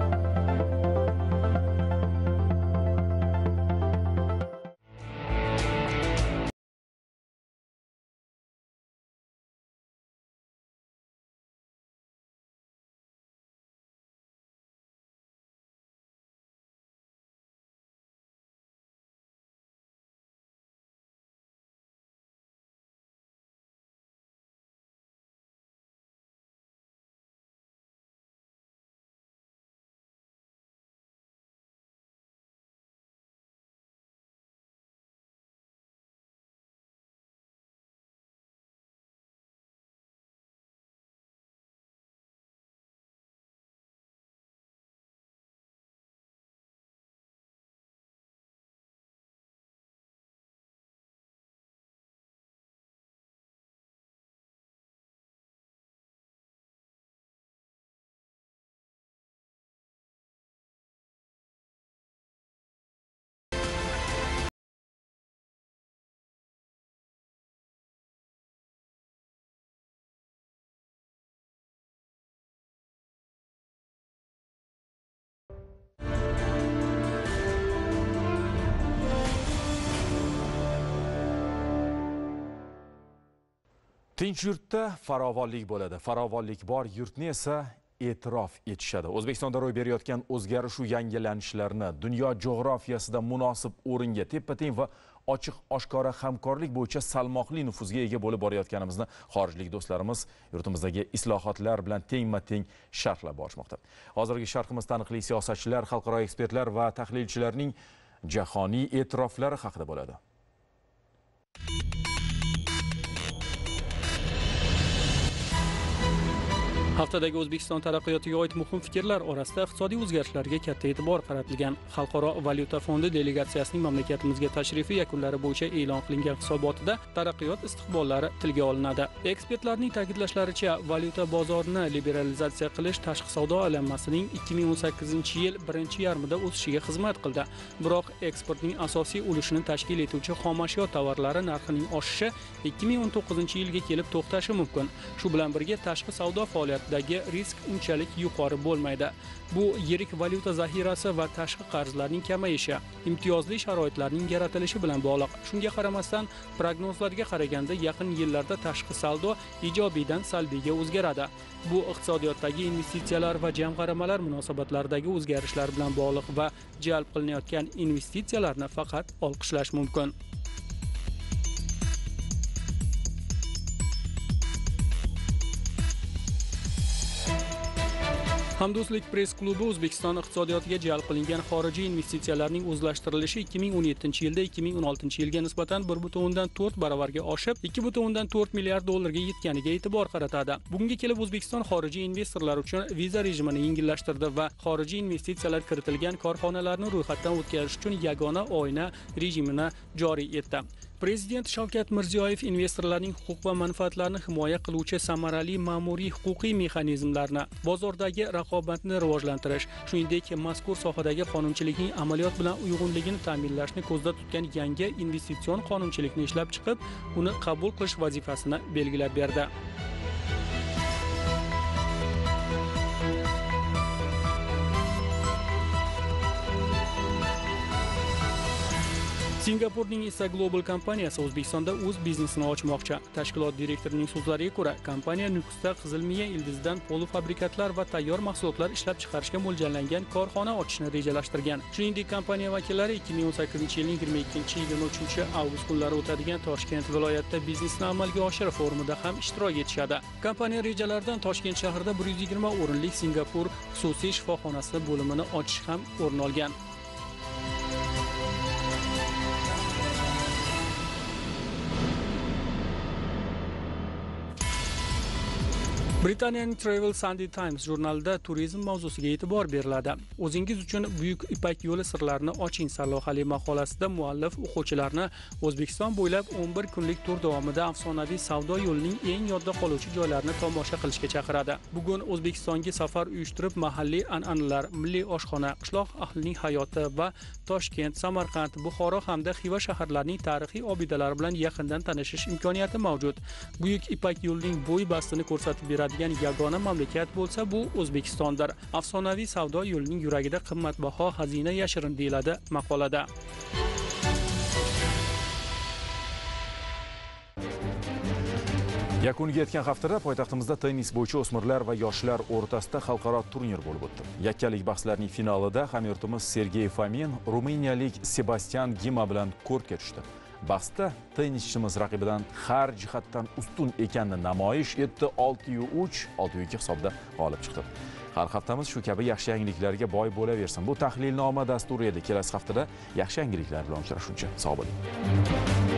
Speaker 1: Tinch yurtda farovonlik bo'ladi. Farovonlik bor yurtni esa e'tirof etishadi. O'zbekistonda ro'y berayotgan o'zgarish va yangilanishlarni dunyo jo'grafiyasida munosib o'ringa teppa-teng va ochiq oshkora hamkorlik bo'yicha salmoqli nufuzga ega bo'lib borayotganimizni xorijlik do'stlarimiz yurtimizdagi islohotlar bilan tengma-teng sharhlab borishmoqda. Hozirgi sharhimiz taniqli siyosatchilar, xalqaro ekspertlar va tahlilchilarning jahoniy e'tiroflari haqida bo'ladi.
Speaker 3: Haftadagi O'zbekiston taraqqiyotiga oid muhim fikrlar orasida iqtisodiy o'zgarishlarga katta e'tibor qaratilgan. Xalqaro valyuta fondi delegatsiyasining mamlakatimizga tashrifi yakunlari bo'yicha e'lon qilingan hisobotida taraqqiyot istiqbollari tilga olinadi. Ekspertlarning ta'kidlashlaricha, valyuta bozorini liberalizatsiya qilish tashqi savdo aylanmasining 2018-yil birinchi yarmida o'sishiga xizmat qildi. Biroq eksportning asosiy ulushini tashkil etuvchi xomashyo tovarlari narxining oshishi 2019-yilga kelib to'xtashi mumkin. Shu bilan birga tashqi savdo faoliyati ko'rsatishdagi risk unchalik yuqori bo'lmaydi. Bu yirik valyuta zaxirasi va tashqi qarzlarning kamayishi, imtiyozli sharoitlarning yaratilishi bilan bog'liq. Shunga qaramasdan, prognozlarga qaraganda yaqin yillarda tashqi saldo ijobiydan salbiyga o'zgaradi. Bu iqtisodiyotdagi investitsiyalar va jamg'armalar munosabatlaridagi o'zgarishlar bilan bog'liq va jalb qilinayotgan investitsiyalarni faqat olqishlash mumkin. Hamdo'stlik press klubi O'zbekiston iqtisodiyotiga jalb qilingan xorijiy investitsiyalarning o'zlashtirilishi 2017-yilda 2016-yilga nisbatan 1,4 baravarga oshib, 2,4 milliard dollarga yetganiga e'tibor qaratadi. Bugunga kelib O'zbekiston xorijiy investorlar uchun viza rejimini yengillashtirdi va xorijiy investitsiyalar kiritilgan korxonalarni ro'yxatdan o'tkazish uchun yagona oyna rejimini joriy etdi. Prezident Shavkat Mirziyoyev investorlarning huquq va manfaatlarini himoya qiluvchi samarali ma'muriy huquqiy mexanizmlarni, bozordagi raqobatni rivojlantirish, shuningdek mazkur sohadagi qonunchilikning amaliyot bilan uyg'unligini ta'minlashni ko'zda tutgan yangi investitsion qonunchilikni ishlab chiqib, uni qabul qilish vazifasini belgilab berdi. Singapurning esa Global kompaniyasi O'zbekistonda o'z biznesini ochmoqchi. Tashkilot direktorining so'zlariga ko'ra, kompaniya Nukusda qizilmiya ildizidan polufabrikatlar va tayyor mahsulotlar ishlab chiqarishga mo'ljallangan korxona ochishni rejalashtirgan. Shuningdek, kompaniya vakillari 2018-yilning 22-23 avgust kunlari o'tadigan Toshkent viloyatida biznesni amalga oshirish forumida ham ishtirok etishadi. Kompaniya rejalaridan Toshkent shahrida 120 o'rinlik Singapur xususiy shifoxonasi bo'limini ochish ham o'rin olgan. Britaniyaning Travel Sunday Times jurnalida turizm mavzusiga e'tibor beriladi. O'zingiz uchun buyuk Ipak yo'li sirlarini oching sarlavhali maqolasida muallif o'quvchilarni O'zbekiston bo'ylab 11 kunlik tur davomida afsonaviy savdo yo'lining eng yodda qoluvchi joylarini tomosha qilishga chaqiradi. Bugun O'zbekistonga safar uyushtirib, mahalliy an'analar, milliy oshxona, qishloq ahlining hayoti va Toshkent, Samarqand, Buxoro hamda Xiva shaharlarining tarixiy obidalari bilan yaqindan tanishish imkoniyati mavjud. Buyuk Ipak yo'lining bo'y bastini ko'rsatib beradigan yagona mamlakat bo'lsa, bu O'zbekistondir. Afsonaviy savdo yo'lining yuragida qimmatbaho xazina yashirin deyiladi maqolada.
Speaker 1: Yakuniga yetgan haftada poytaxtimizda tennis bo'yicha o'smirlar va yoshlar o'rtasida xalqaro turnir bo'lib o'tdi. Yakkalik bahslarining finalida hamyurtimiz Sergey Fomin ruminiyalik Sebastian Gima bilan kortga tushdi. Bahsda tennischimiz raqibidan har jihatdan ustun ekanini namoyish etdi, 6-3, 6-2 hisobda g'olib chiqdi. Har haftamiz shu kabi yaxshi yangiliklarga boy bo'laversin. Bu tahlilnoma dasturi edi. Kelasi haftada yaxshi yangiliklar bilan uchrashguncha sog' bo'ling.